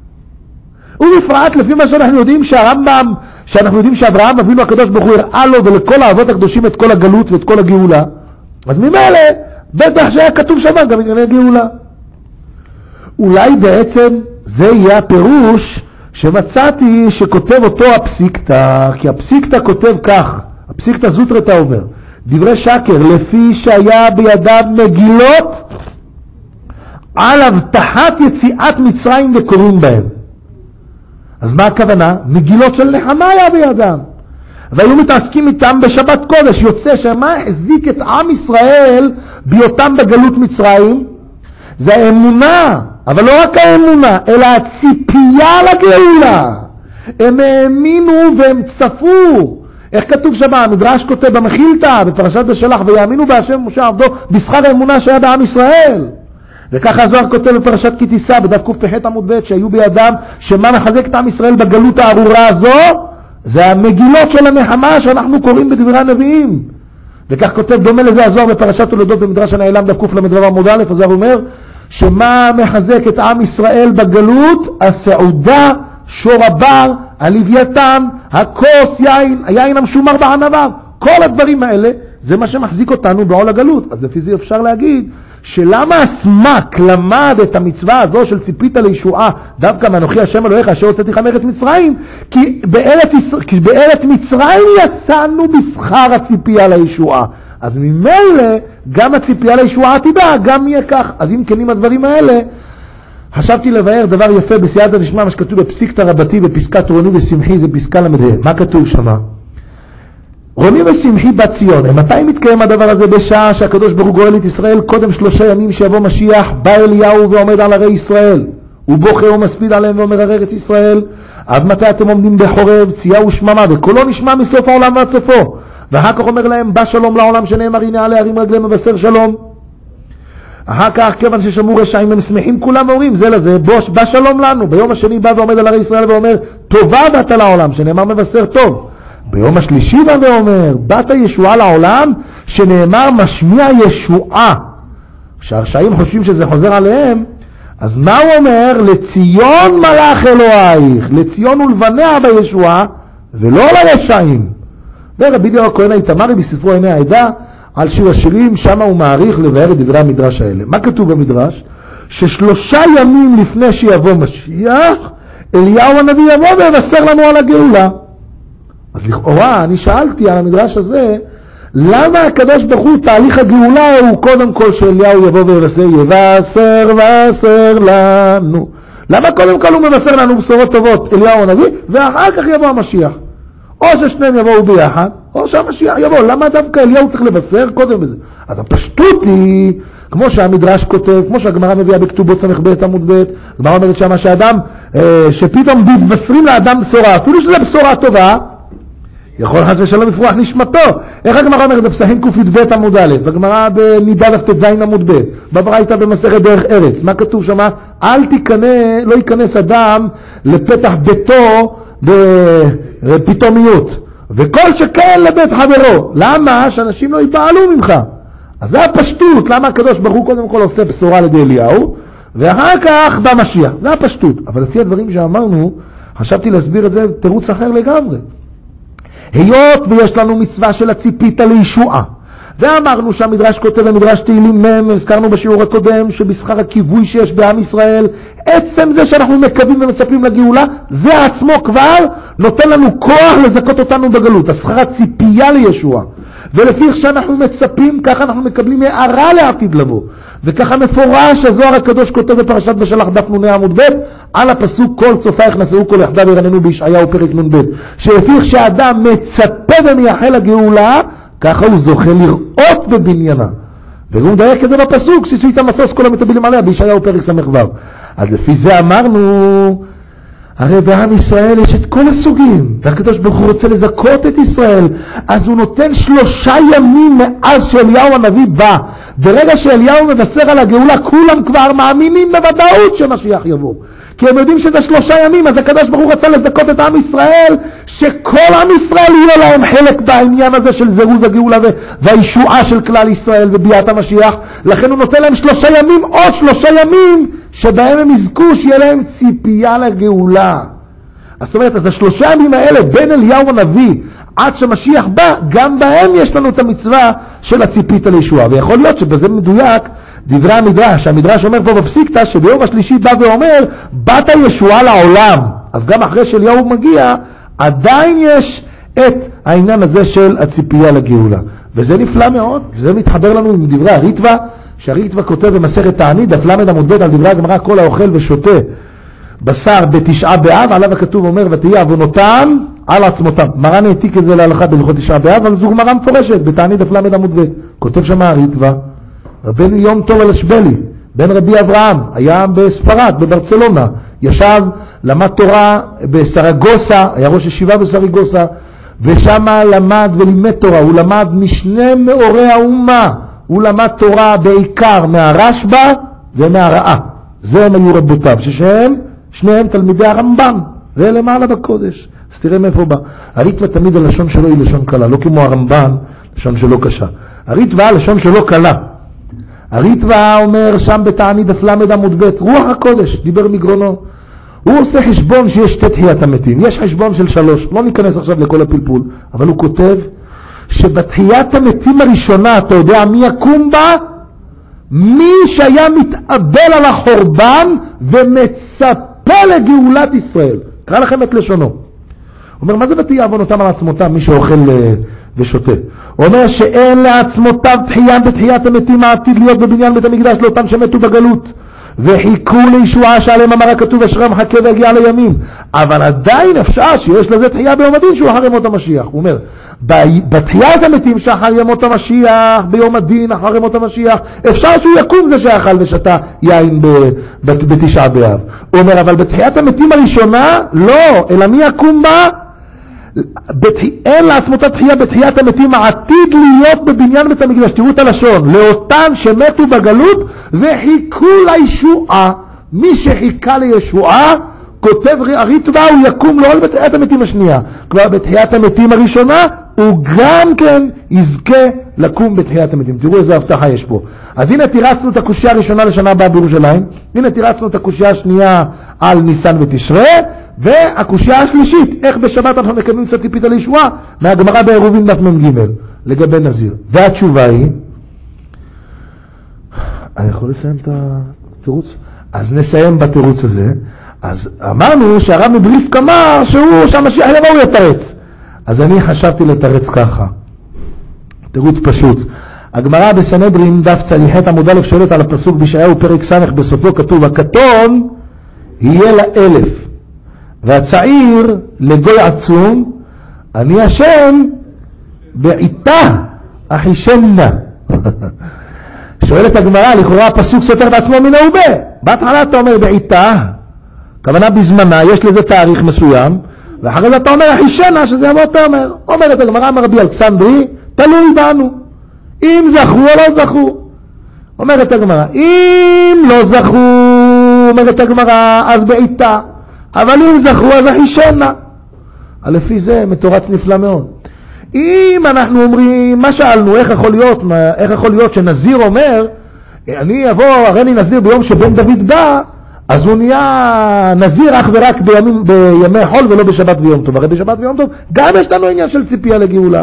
ובפרט לפי מה שאנחנו יודעים שהרמב"ם, שאנחנו יודעים שאברהם אבינו הקדוש ברוך הוא הראה לו ולכל האבות הקדושים את כל הגלות ואת כל הגאולה, אז ממילא בטח שהיה כתוב שם גם ענייני גאולה. אולי בעצם זה יהיה הפירוש שמצאתי שכותב אותו הפסיקתא, כי הפסיקתא כותב כך, הפסיקתא זוטרתא אומר, דברי שקר, לפי שהיה בידם מגילות על הבטחת יציאת מצרים וקוראים בהם. אז מה הכוונה? מגילות של נחמה היה בידם. והיו מתעסקים איתם בשבת קודש, יוצא שמה החזיק את עם ישראל בהיותם בגלות מצרים? זה האמונה, אבל לא רק האמונה, אלא הציפייה לגאולה. הם האמינו והם צפו. איך כתוב שם? המדרש כותב במחילתא, בפרשת בשלח, ויאמינו בהשם משה עבדו בשכר האמונה שהיה בעם ישראל. וככה הזוהר כותב בפרשת כי תישא, בדף קפ"ח עמוד ב', שהיו בידם, שמה מחזק את עם ישראל בגלות הארורה הזו? זה המגילות של הנחמה שאנחנו קוראים בדברי הנביאים. וכך כותב דומה לזה הזוהר בפרשת תולדות במדרש הנעלם דף קל"ו עמוד א', הזוהר אומר שמה מחזק את עם ישראל בגלות? הסעודה, שור הבר, הלוויתן, הכוס, היין המשומר בענביו. כל הדברים האלה זה מה שמחזיק אותנו בעול הגלות. אז לפי זה אפשר להגיד שלמה הסמק למד את המצווה הזו של ציפית לישועה דווקא מאנוכי השם אלוהיך אשר הוצאתיך מארץ מצרים, כי בארץ מצרים יצאנו בשכר הציפייה לישועה. אז ממילא גם הציפייה לישועה עתידה גם יהיה כך. אז אם כנים הדברים האלה, חשבתי לבאר דבר יפה בסייעתא דשמיא, מה שכתוב בפסיקתא רבתי בפסקת רוני ושמחי, זה פסקה למדה. מה כתוב שמה? רוני ושמחי בת ציון. מתי מתקיים הדבר הזה? בשעה שהקדוש ברוך הוא גואל את ישראל, קודם 3 ימים שיבוא משיח, בא אליהו ועומד על ערי ישראל. הוא בוחר ומספיד עליהם ואומר על ארץ ישראל, עד מתי אתם עומדים בחורב, צייה ושממה, וקולו נשמע מסוף העולם ועד סופו. ואחר כך אומר להם, בא שלום לעולם שנאמר, הנה עלי הרים רגליהם מבשר שלום. אחר כך, כיוון ששמעו רשעים, הם שמחים כולם ואומרים, זה לזה, בא שלום לנו. ביום השני בא ועומד על ערי ישראל ואומר, טובה באת לעולם, שנאמר מבשר טוב. ביום השלישי בא ואומר, באת ישועה לעולם, שנאמר משמיע ישועה. כשהרשעים חושבים שזה חוזר עליהם, אז מה הוא אומר? לציון מלאך אלוהיך, לציון ולבניה בישועה, ולא לרשעים. ורבי אליהו הכהן האיתמרי בספרו עיני העדה, על שיר השירים, שם הוא מעריך לבאר את דברי המדרש האלה. מה כתוב במדרש? ש3 ימים לפני שיבוא משיח, אליהו הנביא יבוא ויבשר לנו על הגאולה. אז לכאורה, אני שאלתי על המדרש הזה, למה הקדוש ברוך הוא תהליך הגאולה הוא קודם כל שאליהו יבוא ויבשר, יבשר לנו. למה קודם כל הוא מבשר לנו בשורות טובות, אליהו הנביא, ואחר כך יבוא המשיח? או ששניהם יבואו ביחד, או שהמשיח יבוא. למה דווקא אליהו צריך לבשר קודם בזה? אז הפשטות היא, כמו שהמדרש כותב, כמו שהגמרא מביאה בכתובות ס"ב עמוד ב', הגמרא אומרת שמה שאדם, שפתאום מבשרים לאדם בשורה, אפילו שזו בשורה טובה, יכול חס ושלום לפרוח נשמתו. איך הגמרא אומרת בפסחים ק"ב עמוד א', בגמרא בנידה דף ט"ז עמוד ב', בברייתא במסכת דרך ארץ, מה כתוב שם? לא ייכנס אדם לפתח ביתו בפתאומיות, וכל שכן לבית חברו. למה? שאנשים לא ייבעלו ממך. אז זה הפשטות, למה הקדוש ברוך הוא קודם כל עושה בשורה לידי אליהו, ואחר כך במשיח. זה הפשטות. אבל לפי הדברים שאמרנו, חשבתי להסביר את זה תירוץ אחר לגמרי. היות ויש לנו מצווה של הציפית לישועה, ואמרנו שהמדרש כותב במדרש תהילים מ', הזכרנו בשיעור הקודם שבשכר הכיווי שיש בעם ישראל, עצם זה שאנחנו מקווים ומצפים לגאולה, זה עצמו כבר נותן לנו כוח לזכות אותנו בגלות. השכר הציפייה לישועה, ולפי איך שאנחנו מצפים, ככה אנחנו מקבלים הערה לעתיד לבוא. וככה מפורש הזוהר הקדוש כותב בפרשת בשלח דף נ"ה עמוד ב', על הפסוק כל צופייך נשאו כל יחדיו ירננו בישעיהו פרק נ"ב, שלפי איך שאדם מצפה ומייחל לגאולה, ככה הוא זוכה לראות בבניינה. והוא מדייק את זה בפסוק, שישו איתם משוש כל המטבילים עליה, בישעיהו פרק ס"ו. אז לפי זה אמרנו, הרי בעם ישראל יש את כל הסוגים, והקדוש ברוך הוא רוצה לזכות את ישראל, אז הוא נותן 3 ימים מאז שאליהו הנביא בא. ברגע שאליהו מבשר על הגאולה, כולם כבר מאמינים בוודאות שמשיח יבוא. כי הם יודעים שזה 3 ימים, אז הקדוש ברוך הוא רצה לזכות את עם ישראל, שכל עם ישראל יהיה להם חלק בעניין הזה של זירוז הגאולה והישועה של כלל ישראל וביאת המשיח. לכן הוא נותן להם 3 ימים, עוד 3 ימים, שבהם הם יזכו שיהיה להם ציפייה לגאולה. אז זאת אומרת, אז 3 ימים האלה בין אליהו הנביא עד שמשיח בא, גם בהם יש לנו את המצווה של הציפית לישועה. ויכול להיות שבזה מדויק דברי המדרש. המדרש אומר פה בפסיקתא שביום השלישי בא ואומר, באת ישועה לעולם. אז גם אחרי שאליהו מגיע, עדיין יש את העניין הזה של הציפייה לגאולה. וזה נפלא מאוד, וזה מתחבר לנו עם דברי הריטב"א, שהריטב"א כותב במסכת תענית, דף ל' עמוד ב', על דברי הגמרא, כל האוכל ושותה בשר בתשעה באב, עליו הכתוב אומר, ותהיה עוונותם על עצמותם. מרן העתיק את זה להלכה בהלכות תשעה באב, אבל זו גמרא מפורשת, בתענית דף ל' עמוד ב'. כותב שם הריטב"א, רבנו יום טוב אלשבלי, בן רבי אברהם, היה בספרד, בברצלונה, ישב, למד תורה בסרגוסה, היה ראש ישיבה בסרגוסה, ושם למד ולימד תורה. הוא למד משני מאורי האומה, הוא למד תורה בעיקר מהרשב"א ומהרעה. זה הם היו רבותיו, שניהם תלמידי הרמב"ם, ולמעלה בקודש. אז תראה מאיפה בא. הריטב"א תמיד הלשון שלו היא לשון קלה, לא כמו הרמב"ם, לשון שלו קשה. הריטב"א הלשון שלו קלה. הריטב"א אומר שם בתענית דף ל' עמוד ב', רוח הקודש, דיבר מגרונו. הוא עושה חשבון שיש 2 תחיית המתים, יש חשבון של 3, לא ניכנס עכשיו לכל הפלפול, אבל הוא כותב שבתחיית המתים הראשונה, אתה יודע מי יקום בה? מי שהיה מתאבל על החורבן ומצפה לגאולת ישראל. קרא לכם את לשונו. הוא אומר, מה זה ותהיה עוונותם על עצמותם, מי שאוכל ושותה? הוא אומר שאין לעצמותיו תחייה בתחיית המתים העתיד להיות בבניין בית המקדש לאותם שמתו בגלות. וחיכו לישועה שעליהם אמר הכתוב אשרם חכה והגיע לימים. אבל עדיין אפשר שיש לזה תחייה ביום הדין שהוא אחר ימות המשיח. הוא אומר, בתחיית המתים שאחר ימות המשיח, ביום הדין אחר ימות המשיח, אפשר שהוא יקום זה שאכל ושתה יין בתשעה באב. הוא אומר, אבל בתחיית המתים הראשונה, לא, אלא מי יקום בה? אין לעצמו את התחייה בתחיית המתים העתיד להיות בבניין בית המקדש. תראו את הלשון, לאותן שמתו בגלות וחיכו לישועה. מי שחיכה לישועה, כותב הריטב"א, הוא יקום לא בתחיית המתים השנייה, כבר בתחיית המתים הראשונה הוא גם כן יזכה לקום בתחיית המתים. תראו איזה הבטחה יש פה. אז הנה תירצנו את הקושיה הראשונה לשנה הבאה בירושלים, הנה תירצנו את הקושיה השנייה על ניסן ותשרה, והקושיה השלישית, איך בשבת אנחנו מקבלים קצת ציפית לישועה, מהגמרא בעירובין דף מ"ג לגבי נזיר. והתשובה היא, אני יכול לסיים את התירוץ? אז נסיים בתירוץ הזה. אז אמרנו שהרב מבריסק אמר שהמשיח יבוא הוא יתרץ. אז אני חשבתי לתרץ ככה, תירוץ פשוט. הגמרא בסנהדרין דף צ"ח עמוד א' שואלת על הפסוק בישעיהו פרק ס' בסופו כתוב, הקטון יהיה ל1,000 והצעיר לגוי עצום, אני השם בעיתה אחישנה. שואלת הגמרא, לכאורה הפסוק סותר בעצמו מן ההווה. בהתחלה אתה אומר בעיתה, כוונה בזמנה, יש לזה תאריך מסוים, ואחרי זה אתה אומר אחישנה, שזה יבוא אתה אומר. אומרת הגמרא, אמר רבי אלכסנדרי, תלוי בנו, אם זכו או לא זכו. אומרת הגמרא, אם לא זכו, אומרת הגמרא, אז בעיתה, אבל אם זכו אז אחישנה. לפי זה מתורץ נפלא מאוד. אם אנחנו אומרים, מה שאלנו, איך יכול להיות שנזיר אומר, אני אבוא, הריני נזיר ביום שבן דוד בא, אז הוא נהיה נזיר אך ורק בימי חול ולא בשבת ויום טוב. הרי בשבת ויום טוב גם יש לנו עניין של ציפייה לגאולה.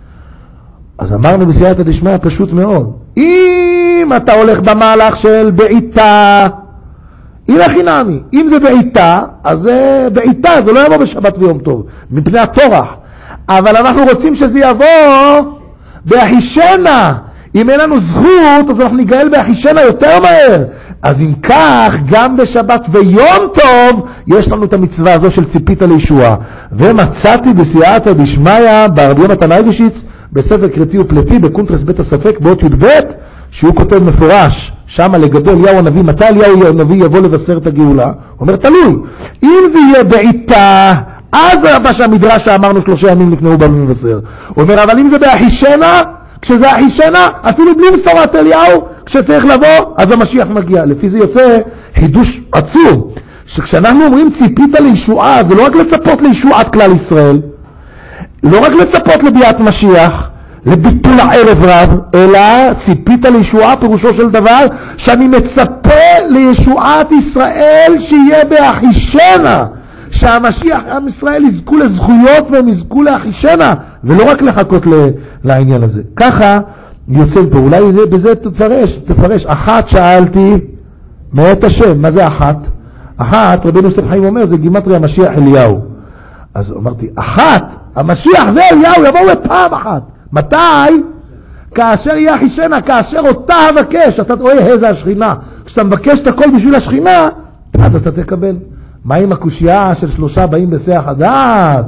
אז אמרנו בסייעתא דשמיא פשוט מאוד, אם אתה הולך במהלך של בעיתה, הנה חינמי, אם זה בעיתה, אז בעיתה זה לא יבוא בשבת ויום טוב, מפני התורח. אבל אנחנו רוצים שזה יבוא באחישנה. אם אין לנו זכות, אז אנחנו ניגאל באחישנה יותר מהר. אז אם כך, גם בשבת ויום טוב, יש לנו את המצווה הזו של ציפית לישועה. ומצאתי בסייעתא דשמיא ברבי יונתן אייבשיץ, בספר קריטי ופלטי, בקונטרס בית הספק, באות י"ב, שהוא כותב מפורש, שמה לגדול אליהו הנביא, מתי אליהו הנביא יבוא לבשר את הגאולה? אומר, תלוי. אם זה יהיה בעיתה, אז מה שהמדרש שאמרנו 3 ימים לפני הוא בא מבשר. הוא אומר, אבל אם זה באחישנה, כשזה אחישנה, אפילו בלי בשורת אליהו, כשצריך לבוא, אז המשיח מגיע. לפי זה יוצא חידוש עצום, שכשאנחנו אומרים ציפית לישועה, זה לא רק לצפות לישועת כלל ישראל, לא רק לצפות לביאת משיח, לביטול הערב רב, אלא ציפית לישועה פירושו של דבר, שאני מצפה לישועת ישראל שיהיה באחישנה, שהמשיח, עם ישראל יזכו לזכויות והם יזכו לאחישנה, ולא רק לחכות לעניין הזה. ככה יוצא פה, אולי בזה תפרש. אחת שאלתי, מאת השם, מה זה אחת? אחת, רבי יוסף חיים אומר, זה גימטרי המשיח אליהו. אז אמרתי, אחת, המשיח ואליהו יבואו פעם אחת. מתי? כאשר יהיה אחישנה, כאשר אותה אבקש, אתה רואה איזה השכינה. כשאתה מבקש את הכל בשביל השכינה, אז אתה תקבל. מה עם הקושייה של 3 באים בסך הדעת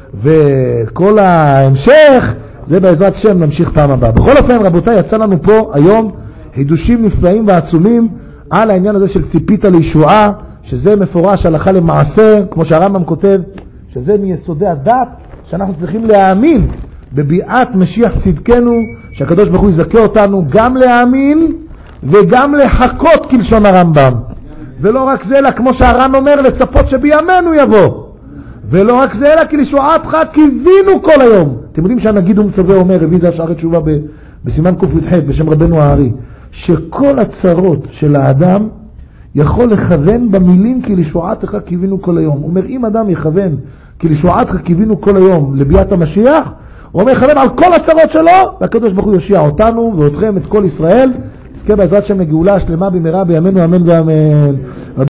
וכל ההמשך? זה בעזרת שם נמשיך פעם הבאה. בכל אופן רבותיי, יצא לנו פה היום חידושים נפלאים ועצומים על העניין הזה של ציפית לישועה, שזה מפורש הלכה למעשה, כמו שהרמב"ם כותב, שזה מיסודי הדת, שאנחנו צריכים להאמין בביאת משיח צדקנו, שהקדוש ברוך הוא יזכה אותנו גם להאמין וגם לחכות כלשון הרמב"ם. ולא רק זה, אלא כמו שהר"ן אומר, לצפות שבימינו יבוא. ולא רק זה, אלא כי לישועתך קיווינו כל היום. אתם יודעים שהנגיד ומצווה אומר, רביזיה שערי תשובה בסימן ק"ח בשם רבנו הארי, שכל הצרות של האדם יכול לכוון במילים כי לישועתך קיווינו כל היום. הוא אומר, אם אדם יכוון כי לישועתך קיווינו כל היום לביאת המשיח, הוא אומר, יכוון על כל הצרות שלו, והקדוש ברוך הוא יושיע אותנו ואתכם, את כל ישראל, נזכה בעזרת שם לגאולה שלמה במהרה בימינו, אמן ואמן.